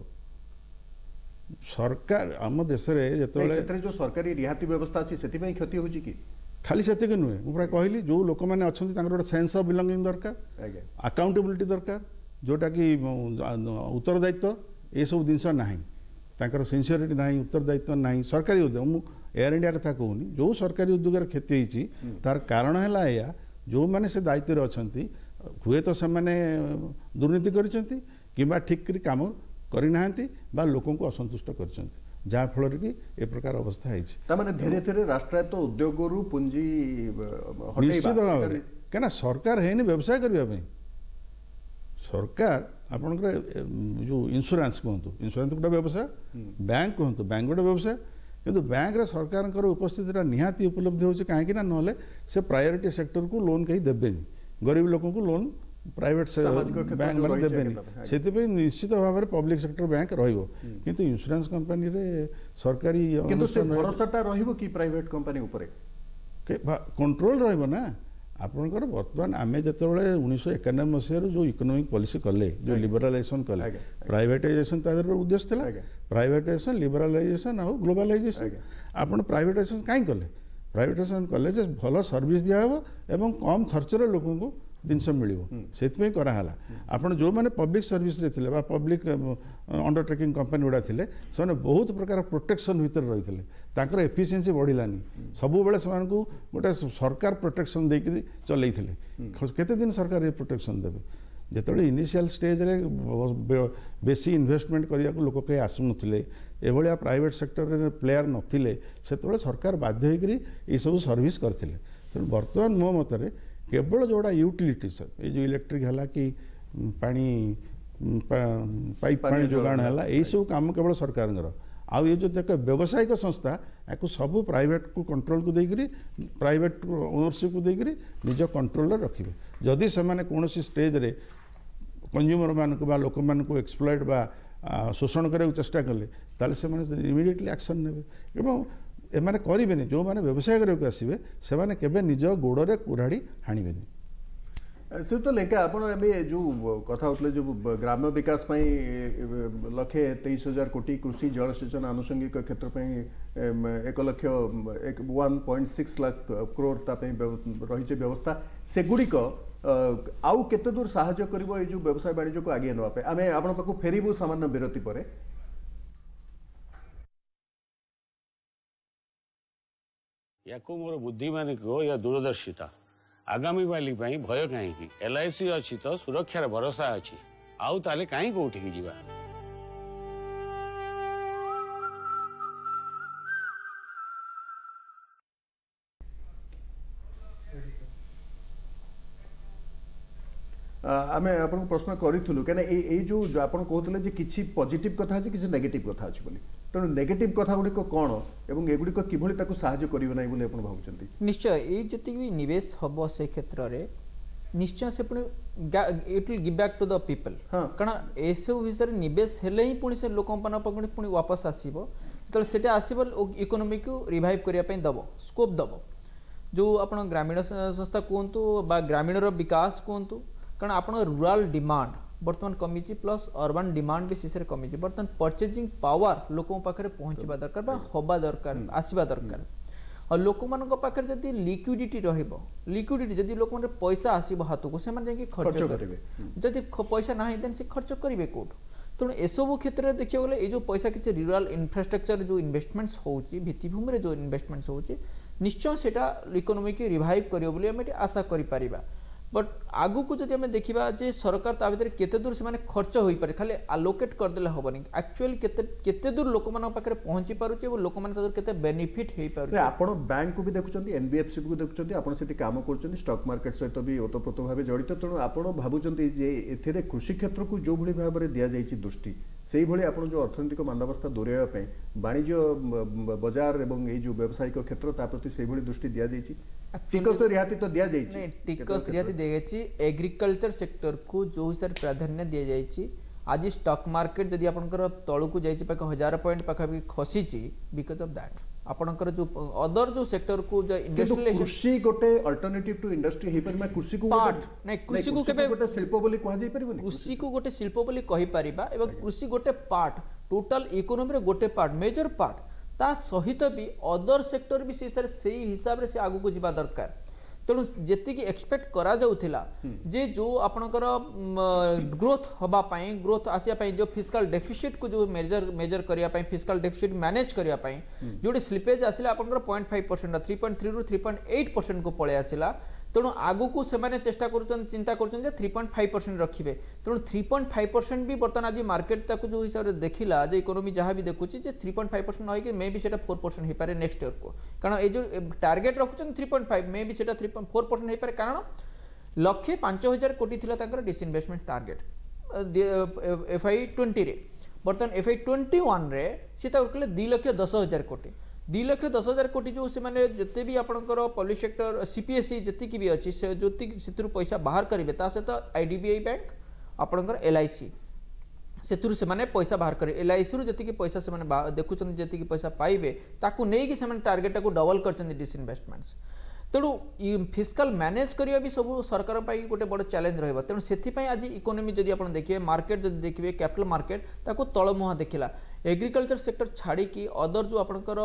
सरकार आम देश रे जेतबेले सेतरे जो सरकारी रिहाती व्यवस्था अछि सेति पई क्षति होची कि खाली सेति के नुहे मु प्राय कहली जो लोक माने अछंती तांकर गोटे सेंस ऑफ बिलोंगिंग दरकार अकाउंटेबिलिटी दरकार जोटा कि उत्तरदायित्व ये सब जिनस ना तांकर सिंसियरिटी ना उत्तरदायित्व ना सरकारी उद्योग मु एयर इंडिया कथा कहूनी जो सरकारी उद्योग क्षति होती तार कारण है या जो मैंने से दायित्व अच्छी हुए तो से दुर्नीति करछंती किंबा ठीक काम करना बा लोकों को असंतुष्ट कर जहाँ फल कि ए प्रकार अवस्था है धीरे धीरे राष्ट्रायत्त उद्योग पुंजी निश्चित भाव कहीं सरकार है व्यवसाय करने सरकार आपंकर जो इंश्योरेंस कहतु इंश्योरेंस गोटे व्यवसाय बैंक कहतु बैंक गोटे व्यवसाय किंतु बैंक रे सरकार उपस्थिति निहाती उपलब्धि होची कहीं ना ना से प्रायोरिटी सेक्टर को लोन कहीं देवेनि गरीब लोक को लोन प्राइवेट बैंक मैंने देवेनि से निश्चित भाव में पब्लिक सेक्टर बैंक रहिबो किंतु इंश्योरेंस कंपनी रे सरकारी किंतु से भरोसाटा रहिबो कि प्राइवेट कंपनी ऊपर कंट्रोल रहिबो ना आपंकर बर्तमान आम जो उन्नीस एकानबे मसीह जो इकोनोमिक पॉलिसी कले जो लिबरालाइजेशन कले प्राइवेटाइजेशन तादर उद्देश्य था प्राइवेटाइजेशन लिबरालाइजेशन और ग्लोबलाइजेशन आपन प्राइवेटाइजेशन कहीं कले प्राइवेटाइजेशन कले जे भल सर्विस दिहब एवं कम खर्चर लोक को जिनस मिल से कराला आपड़ जो मैंने पब्लिक सर्विस रे थिले बा पब्लिक अंडरटेकिंग कंपनी गुड़ा थे से बहुत प्रकार प्रोटेक्शन भितर रही तांकर एफिशिएंसी बढ़िलानी सब बेले से गोटे सरकार प्रोटेक्शन देकी चलई केते दिन सरकार ये प्रोटेक्शन देवे जिते इनिशियल स्टेज रे बेसी इन्वेस्टमेंट करने को लोक कहीं आसु नथिले एभलिया प्राइवेट सेक्टर प्लेयर नथिले सेतबेले सरकार बाध्य होकरी ये सब सर्विस करथिले तेणु वर्तमान मो मतरे केवल जोड़ा यूटिलिटीज ये जो इलेक्ट्रिक है कि पानी पाइप पानी जोगाण है यही सब कम केवल सरकार आउ ये जो देख व्यावसायिक संस्था या सब प्राइवेट को कंट्रोल को देकरी प्राइवेट ओनरशिप को देकरी निज कंट्रोल रखिए जदि से माने कौन स्टेज रे कंज्यूमर मानक बा लोक मानक एक्सप्लॉइट बा शोषण करने चेष्टा कले ताले से माने इमिडिएटली एक्शन नेबे एवं एमाने करेंगे जो मैंने व्यवसाय करने आसवे से माने केबे निज गोड़े कुराड़ी हाणिबेनि से तो लेखा आप जो कथा होते जो ग्राम विकास लक्षे तेईस हजार कोटी कृषि जलसेचन आनुषंगिक क्षेत्र एक लक्ष एक one point six lakh crore रही व्यवस्था सेगुड़िक आउ केते दूर साहाय्य करिवो जो व्यवसाय वाणिज्य को आगे नवा आम आपण पाखु फेरिबु सामान्य विरति पर या मोर बुद्धिमानी को या दूरदर्शिता आगामी बाली भय कहीं एलआईसी अच्छी तो सुरक्षार भरोसा अच्छी आउ ताले कहीं कोठी जीवा आमे आपन प्रश्न करिथुलु केना ए ए जो आपन कहतले जे किछि पॉजिटिव कथा अछि किछि नेगेटिव कथा अछि बोली तेणु नेगेटिव कथा गुड़ी कौन एवं एगुड़ी किभली ताकू साहाय्य करिवे नै बोली आपन भाबुचंती निश्चय ए जति भी निवेश हबो से क्षेत्र रे निश्चय से पुनी it will give back to the people कारण एसो विषय निवेश हेले ही पुनी से लोक पन पकड़ी पुनी वापस आसीबो तो सेटा आसीबो इकोनॉमी को रिवाइव करिया पई दबो स्कोप दबो जो आपण ग्रामीण संस्था कोंतु बा ग्रामीण रो विकास कोंतु कारण आपण रूरल डिमांड बर्तमान कमी प्लस अर्बन डिमांड भी शेष कमी बर्तमान परचेजिंग पावर लोकों पाखे पहुँचवा दरकार बा हवा दरकार आसवा दरकार और लोक मान पाखे जदि लिक्विडिटी रहिबो लिक्विडिटी जदि लोक माने पैसा आसीबो हाथ को से माने जाके खर्च करिवे जदि पैसा नाही देन से खर्च करिवे कोट तेणु एसबू क्षेत्र में देखिए गले ये जो पैसा किसी रूरल इंफ्रास्ट्रक्चर जो इन्वेस्टमेंट्स होची भित्तिभूमि रे जो इन्वेस्टमेंट्स होची निश्चय सेटा इकोनॉमी की रिवाइव करियो बोली हम आशा करि परिबा बट आगु को जब हमें देखा जे सरकार ता भीतर केते दूर से माने खर्च होई पारे खाली आलोकेट कर देले होबनी एक्चुअली केते केते दूर लोक मान पाखरे पहुंची पारुचे वो लोक मान तादर केते बेनिफिट हेई पारुचे आपण बैंक को भी देखुचंती एनबीएफसी को देखुचंती आपण सेठी काम करचंती स्टॉक मार्केट सहित भी ओतप्रोत भाबे जड़ित तेणु आपण भाबुचंती जे एथिरे कृषि क्षेत्र को जो भली भाबरे दिया जाईची दृष्टि सेही भली आपण जो अर्थनैतिक मानवावस्था दूरेवा पे वाणिज्य बाजार एवं ए जो व्यावसायिक क्षेत्र ता प्रति सेही भली दृष्टि दिया जाईची टिकस रियायती तो दिया जाईची नहीं टिकस रियायती दिया जाईची एग्रीकल्चर सेक्टर को जो हिसाब प्राधान्य दिया जाईची आज स्टॉक मार्केट जदि आपनकर तळु को जाईची पाख हजार पॉइंट पाखा भी खसीची बिकॉज ऑफ दैट आपनकर जो अदर जो सेक्टर को जो इंडस्ट्रियलाइजेशन कृषि गोटे अल्टरनेटिव टू इंडस्ट्री हे परिमा कृषि को पार्ट नहीं कृषि को केबे गोटे शिल्प बोली कहा जाई परिबो कृषि को गोटे शिल्प बोली कहि परिबा एवं कृषि गोटे पार्ट टोटल इकोनॉमी रे गोटे पार्ट मेजर पार्ट ता सहित भी अदर सेक्टर भी से सही हिसाब रे से आगु को जिबा दरकार तेणु जी एक्सपेक्ट करा जाउथिला जे जो आपनकर ग्रोथ हबा पाई ग्रोथ आसिया पाई जो फिस्कल डेफिसिट को जो मेजर मेजर करिया पाई फिस्कल डेफिसिट मैनेज करिया पाई जोडी स्लिपेज आसिला आपनकर zero point five percent three point three ରୁ three point eight percent को पळे आसिला तेणु आगु को से माने चेष्टा करूछन चिंता करूछन जे three point five percent रखिबे तेणु three point five percent भी बर्तन आज मार्केट ताकू जो हिसाब रे देखिला जे इकोनॉमी जहां भी देखुची जे three point five percent होई कि मे बी सेटा four percent हे पारे नेक्स्ट ईयर को कारण ए जो टारगेट रखुछन three point five may be सेटा three point four percent हे पारे कारण लक्षे पांच हजार कोटी थिला तांकर डिसइनवेस्टमेंट टार्गेट एफआई ट्वेंटी रे बर्तमान एफआई ट्वेंटी वन रे सी ताकले दो लक्ष दस हजार कोटी दो लक्ष दस हजार कोटी जो से माने जते भी आपनकर पब्लिक सेक्टर सीपीएसई जति की भी अछि से जति सितरु पैसा बाहर करिवे ता से तो आईडीबीआई बैंक आपनकर एलआईसी सेतुरु से माने पैसा बाहर करे एलआईसी रु जति की पैसा से माने देखुचन जति की पैसा पाइबे ताकू नै कि से माने टारगेट को डबल करचन डिसइनवेस्टमेंट्स तेणु फिस्काल मैनेज करिया भी सब सरकार पाई गोटे बड़ चैलेंज रहबा तेणु सेथि पई आज इकोनॉमी जदि आपण देखिए मार्केट जदि देखिए कैपिटल मार्केट ताको तळमुहा देखिला एग्रीकल्चर सेक्टर छाड़ी की अदर जो आपनकर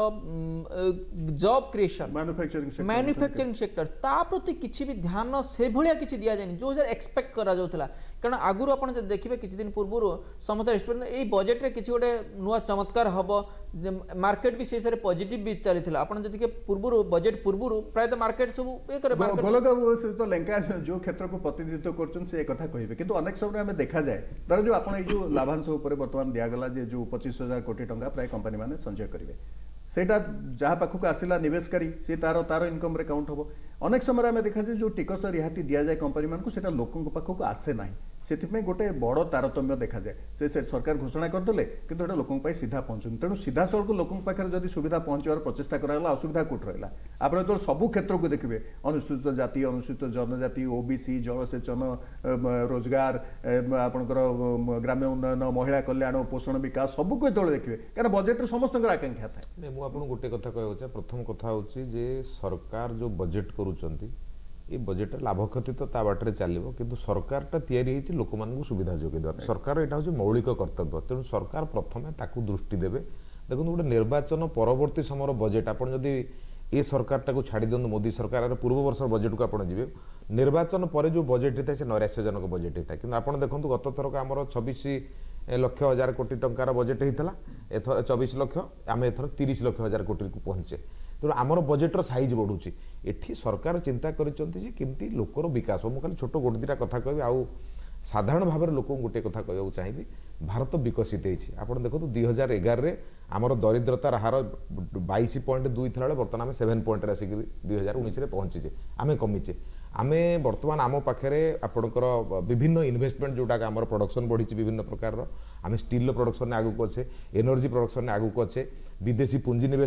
job creation manufacturing sector manufacturing sector ता प्रति किछि भी ध्यान से भलिया किछि दिया जानि जो एक्सपेक्ट करा जाउतला कारण आगुर आपण जदि देखिबे किछि दिन पूर्व समस्त रेस्टोरेंट ए बजेट रे किछि गोटे नुवा चमत्कार हबो मार्केट भी सेसरे पॉजिटिव भी चलिथिला आपण जदि के पूर्व बजेट पूर्व प्राय तो मार्केट सब ए करे बोलगा वो से तो लंका जो क्षेत्र को प्रतिनिधित्व करछन से कथा कहिबे किंतु अनेक समय हमें देखा जाए धर जो आपण ए जो लाभांश ऊपर वर्तमान दिया गला जे जो पच्चीस हजार कोटी टंका प्राय कंपनी माने संचय करिवे सेटा जहाँ पाखक आसिला निवेशकारी सी तार तार इनकम रे काउंट हबो अनेक समय हमें देखा जाए जो टिकस रिहाती दिया जाए कंपनी मान को सेटा लोकन पाखक आसे नाही से गोटे बड़ तारतम्य देखा जाए से, से सरकार घोषणा करदे कि लोकों सीधा पहुँचुन तेणु सीधा सड़क लोकों पाखे जब सुविधा पहुँचार प्रचेषा कराला असुविधा कौट रहा आप जो सबू क्षेत्र को देखिए अनुसूचित जाति अनुसूचित जनजाति ओबीसी जलसेचन रोजगार आपंकर ग्राम्य उन्नयन महिला कल्याण पोषण विकास सबू को जो देखिए क्या बजेट समस्त आकांक्षा था मुझे गोटे कथा कह प्रथम कथा हूँ सरकार जो बजेट करुँच ये बजेट लाभ क्षति तो ता बाटर चलो किंतु सरकारटा तैयारी लोक मानू सुविधा जोगेदेवा सरकार यहाँ हूँ मौलिक कर्तव्य तेणु सरकार प्रथम ताकू दृष्टि देवे देखो गोटे निर्वाचन परवर्ती समय बजेट आप ये सरकारटा को छाड़ी दिखाँ मोदी सरकार पूर्व वर्ष बजेट को आप जी निर्वाचन पर जो बजेट होता है से नैराश्यजनक बजेट होता है कि आप देखो गत थरक आम छब्बीस लक्ष हजार कोटी टंकार बजेट होता एथर चौबीस लक्ष आम एथर तीस लक्ष हजार कोटी को पहुँचे तेणु आमर बजेट्र साइज बढ़ुची एठी सरकार चिंता करमती लोकर विकास मुझे खाली छोट गोटे दुटा कथा कह आउ साधारण भाव में लोक गोटे कथा कहूँ चाहिए भारत विकसित होती आप देखो दुई हजार एगार आमर दरिद्रतार हार बाईस पॉइंट दुई था बर्तमान आम सेवेन पॉइंट आसिक दुई हजार उन्नीस पहुँचीचे आम कमीचे आम बर्तमान आम पाखे आपणकर विभिन्न इन्वेस्टमेंट जोटा आम प्रोडक्शन बढ़ी विभिन्न प्रकार आम स्टील प्रोडक्शन आगू अच्छे एनर्जी प्रोडक्शन आगू अच्छे विदेशी पुंजीनिवेश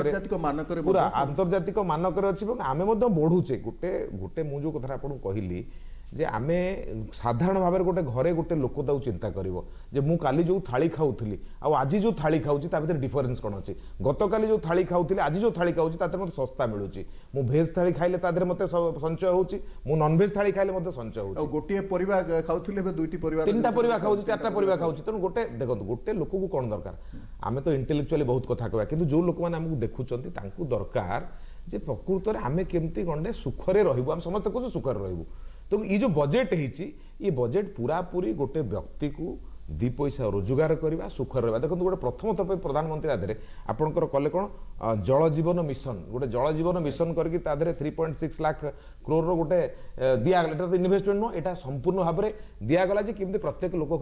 पूरा आंतर्जातिक मानक अच्छे आम बढ़ुचे गोटे गोटे मुझे कथा आपको कहली जे आमे साधारण भाव में गोटे घरे गोटे लोक ताऊ चिंता करिवो जे मु काली जो थाली खाऊथली आ आज जो थाली खाऊची ता भीतर डिफरेंस कोन अछि गत काली जो थाली खाऊथली आज जो थाली खाऊची ताते मते सस्ता मिलुची मु भेज थाली खाइले ता देर मते संचय होउची मु नॉन भेज थाली खाइले मते संचय होउची आ गोटे परिवा खाऊथले बे दुईटी परिवा तीनटा परिवा खाऊची चारटा परिवा खाऊची तनु गोटे देखो गोटे लोक को कोन दरकार आमे तो इंटेलेक्चुअली बहुत कथा कहबा किंतु जो लोक माने हमकु देखुचंती तांकु दरकार जे प्रकृत रे आमे केमती गंडे सुखरे रहिबो हम समस्त को सुखरे रहिबो तेणु ये जो बजेट है बजेट पूरा पूरी गोटे व्यक्ति को दी पैसा रोजगार करवा सुख रहा देखो गोटे प्रथम थर प्रधानमंत्री आधे आपंकर कले कौन जल जीवन मिशन गोटे जल जीवन मिशन करके three point six lakh crore गोटे दिगला तो इन्वेस्टमेंट नुह यहाँ संपूर्ण भाव में दिगला कि प्रत्येक लोक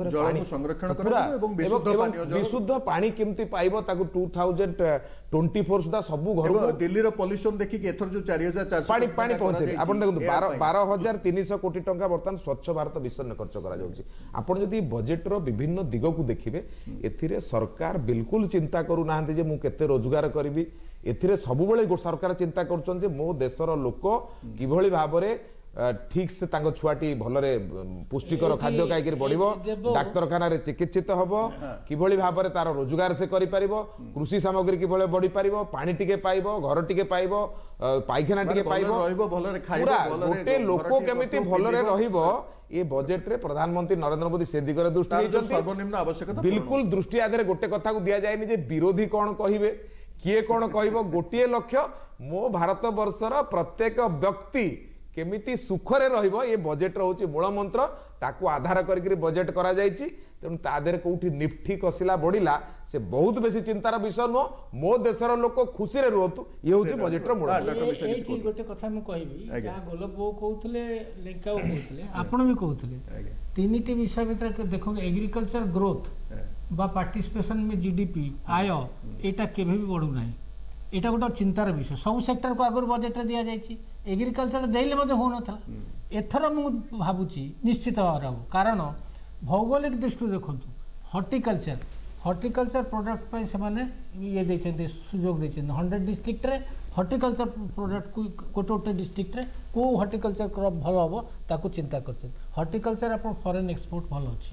विशुद्ध पानी केमती पाइब टू थाउजेंड ट्वेंटी फोर सुधा सब घर दिल्ली पॉल्यूशन देखिए एथर जो चार हजार पानी पानी पहुंचे आप देखो बारह हजार तीन सौ कोटी टंका बर्तमान स्वच्छ भारत मिशन में खर्च कर बजेट्र विभिन्न दिग को देखिए एथिरे सरकार बिल्कुल चिंता करूना जे मु केते रोजगार करी एथिरे सबुबले सरकार चिंता कर मो देशर लोक किभली भाव में ठीक से तांको छुआटी भलरे पुष्टिकर खाद्य खाइक बढ़िबो डाक्तरखाना रे चिकित्सित हबो किभली भाव में तार रोजगार से करि परिबो कृषि सामग्री किभली बढ़ी परिबो पानी टिके पाइबो घर टिके पाइबो पाइखाना टिके पाइबो पूरा गोटे लोक केमिति भलरे रहिबो ये बजेट रे प्रधानमंत्री नरेंद्र मोदी से दिगरे दृष्टि सर्वनिम्न आवश्यकता बिल्कुल दृष्टि आधार गोटे कथा को दिया जाए जे विरोधी कौन कहिबे किए कौन कहबो गोटे लक्ष्य मो भारत वर्षर प्रत्येक व्यक्ति केमिति सुखरे रहिबो ये बजेट रहउची मूल मंत्र ताकू आधार करके बजेट करा जायछि तेणु तादेर कोठी निफ्टी कसिला बढ़िला से बहुत बेसी चिंतार विषय नो मो देशर लोक खुशी रे रहतु ये होची बजेटर मूल एठी गोटे कथा मु कहबी या गोलक बो कहउतले लेंकाउ कहउतले आपण भी कहउतले तीनटी विषय भीतर देखो एग्रीकल्चर ग्रोथ बा पार्टिसिपेशन में जीडीपी आय एटा केबे भी बढ़ू नाही एटा गोटे चिंतार विषय सब सेक्टर को आगर बजेट रे दिया जायछि एग्रीकल्चर देले मते हो नथला एथर मु भावुची निश्चित भाव हम कारण भौगोलिक दृष्टि देखु हॉर्टिकल्चर हॉर्टिकल्चर प्रोडक्ट पे से माने ये देते सुजोग देते हंड्रेड डिस्ट्रिक्ट रे हॉर्टिकल्चर प्रोडक्ट को गोटे गोटे डिस्ट्रिक्ट रे को हॉर्टिकल्चर क्रॉप भल हम ताकू चिंता करते हॉर्टिकल्चर अपन फॉरेन एक्सपोर्ट भल अच्छी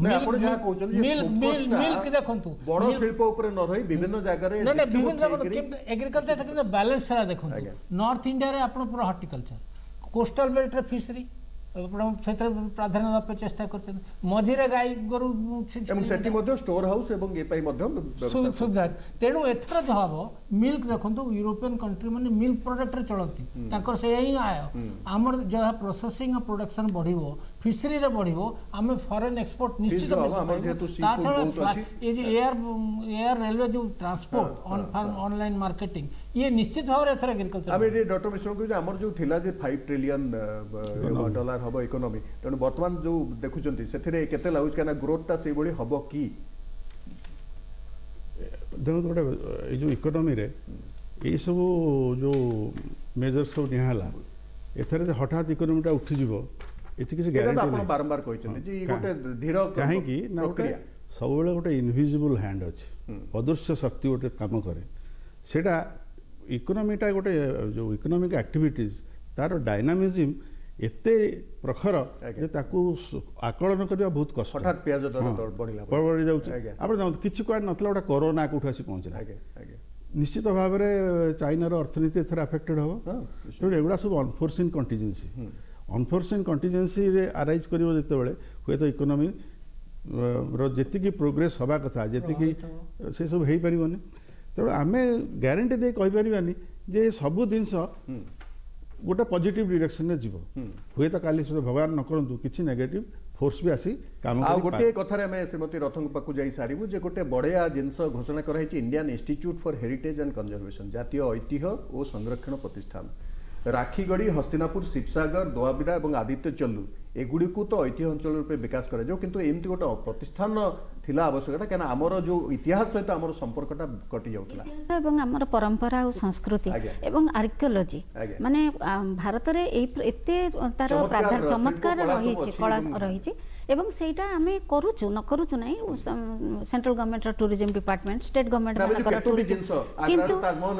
एग्रीकल्चर बैलेंस देखो नॉर्थ इंडिया पूरा हॉर्टिकल्चर कोस्टल बेल्ट फिशरी प्राधान्य देवाई चेष्टा कर मझीरे गाई गोरु स्टोर हाउस सुविधा तेणु एथर जो हम मिल्क देखो यूरोपियन कंट्री मैंने मिल्क प्रोडक्ट चलती से ही आय आमर जहाँ प्रोसेसिंग प्रोडक्शन बढ़ो फिशरी रे बढ़ो आम फॉरेन एक्सपोर्ट निश्चित ये एयर एयर रेलवे जो ट्रांसपोर्ट ऑनलाइन मार्केटिंग ये निश्चित भाव एथर एग्रीकल्चर डॉक्टर मिश्र कहते आमर जो थिला जे फाइव ट्रिलियन डॉलर हम इकोनॉमी तेणु बर्तमान जो देखुंत से केते लागुच कहना ग्रोथटा से बड़ी हम कि देखो गोटे जो इकोनॉमी रे ये सब जो मेजर सब निहाला एथरे हठात इकोनॉमीटा उठिଯିव एति किसी ग्यारंटी नहीं बारंबार कहते जी गोटे धीर काहे कि ना गोटे सब बेले गोटे इनविजिबल हैंड अछि अदृश्य शक्ति गोटे काम करे सेटा इकोनॉमीटा गोटे जो इकोनॉमिक एक्टिविटीज तार डायनामिज्म एते प्रखर जे ताकू आकलन करबा बहुत कष्ट हठात प्याज दर बढ़िला बढ़ि जाउछ आपण जानत किछि क्वाड नथला ओटा कोरोना कोठा आसी पहुंचला निश्चित भाव में चाइनार अर्थनीति एथर अफेक्टेड हम तेणु एगुड़ा सब अनफोर्सिन कंटीजेंसी अनफोर्सिन कंटीजेंसी रे अराइज करिवो जते बेले हुए तो इकोनॉमी जी प्रोग्रेस हवा कथा जी से सब हो पारनि तेणु आम ग्यारंटी दे कहीपरानी जे सबू जिनस गोटे पॉजिटिव डायरेक्शन में जीव हुए तो काली भगवान न करूँ किसी नेगेटिव फोर्स भी आसी काम आ गोटे कथारे आम श्रीमती रथंग पाखु जाई सारिबु जे गोटे बड़िया जिनस घोषणा कराई Indian institute for heritage and conservation जातीय ऐतिह्य और संरक्षण प्रतिष्ठान राखीगढ़ी हस्तिनापुर शिवसागर दोआबिरा और आदित्य चल्लू एगुड़ी को तो ऐतिह्य अंचल रूप विकास कर एमती गोटे प्रतिष्ठान थिला आवश्यकता क्या आमर जो इतिहास सहित आम संपर्कटा कटि जाउतला आमर परंपरा और संस्कृति एवं आर्कियोलॉजी माने भारत रे एते तार प्राधान्य चमत्कार रही कला रही एवं सेटा आमे करूछु न करूछु नै central government tourism department state government किंतु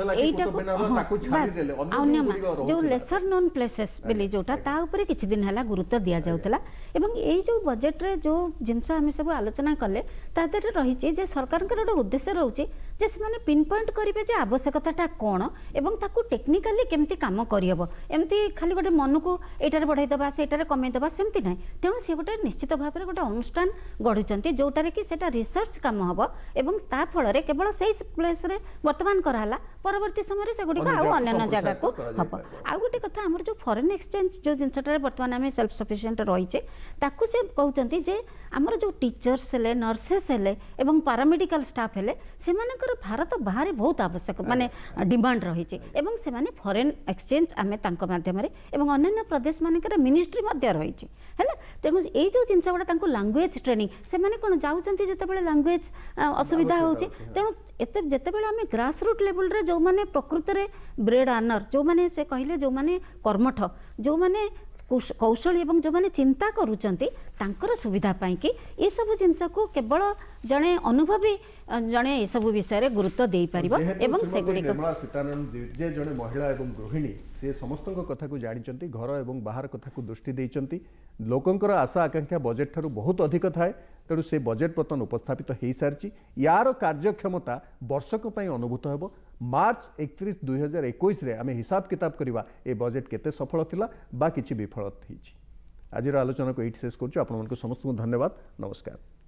एटा जो लेसर नोन प्लेसेस बेली जोटा ता ऊपर किछि दिन हला गुरुत्व दिया जाउतला एवं एई जो बजेट रे जो जिंस आमे सब आलोचना कले ता देरे रही छि जे सरकार कर उद्देश्य रहउछि जे से माने पिन पॉइंट करिवे जे आवश्यकताटा कोन एवं ताकू टेक्निकली केमती काम करियबो एमती खाली गोटे मन को एटारे बढ़ाई दबा सेटारे कमे दबा सेमती नै तेणु से गोटे निश्चित भाव में गोटे अनुष्ठान गढ़ुंट जोटार कि सेटा रिसर्च काम हम एवं ता फल केवल से प्लेस रे वर्तमान कराला परवर्ती समय से गुड़िक आउ अन्य जगह को हम आउ गोटे कथा आम जो फॉरेन एक्सचेंज जो जिनसटा वर्तमान आम सेल्फ सफिशिएंट रहीचे ताकू से कहते जे आमर जो टीचर्स हेले नर्सेस हेले एवं पैरामेडिकल स्टाफ हेले सेमानकर भारत बाहर बहुत आवश्यक माने डिमांड रहीचे एवं से माने फॉरेन एक्सचेंज आमे तांको माध्यम रे एवं अन्य प्रदेश मानकर मिनिस्ट्री मध्य रहीचे हैला तेणु ए जो जिनस गुड़ा तांको लैंग्वेज ट्रेनिंग से माने कोन जाउचंती जते लैंग्वेज असुविधा होची तेणु एते जते बेले आमे ग्रास रूट लेवल रे जो माने प्रकृत रे ब्रेड अर्नर जो माने से कहले जो माने कर्मठ जो माने कौशल एवं जो माने चिंता करूचंती तांकर सुविधा पाई कि ये सब जिनस को केवल जड़े अनुभवी जड़े ये सब विषय गुरुत्व दे पारिबो एवं से निर्मला सीतारामन जे जड़े महिला एवं गृहिणी से समस्त कथा को जानी घर एवं बाहर कथा को दृष्टि देइचंती लोकंकर आशा आकांक्षा बजेट ठारू बहुत अधिक थाए तेणु से बजेट बर्तन उपस्थापित हो सारी यार कार्यक्षमता वर्षक अनुभूत हो मार्च एकतीस दुई हजार इक्कीस आम हिसाब किताब करवा ए बजेट केते सफल थिला बा किछि विफल थी आज आलोचना को ये शेष करूँ आपण समस्त धन्यवाद नमस्कार।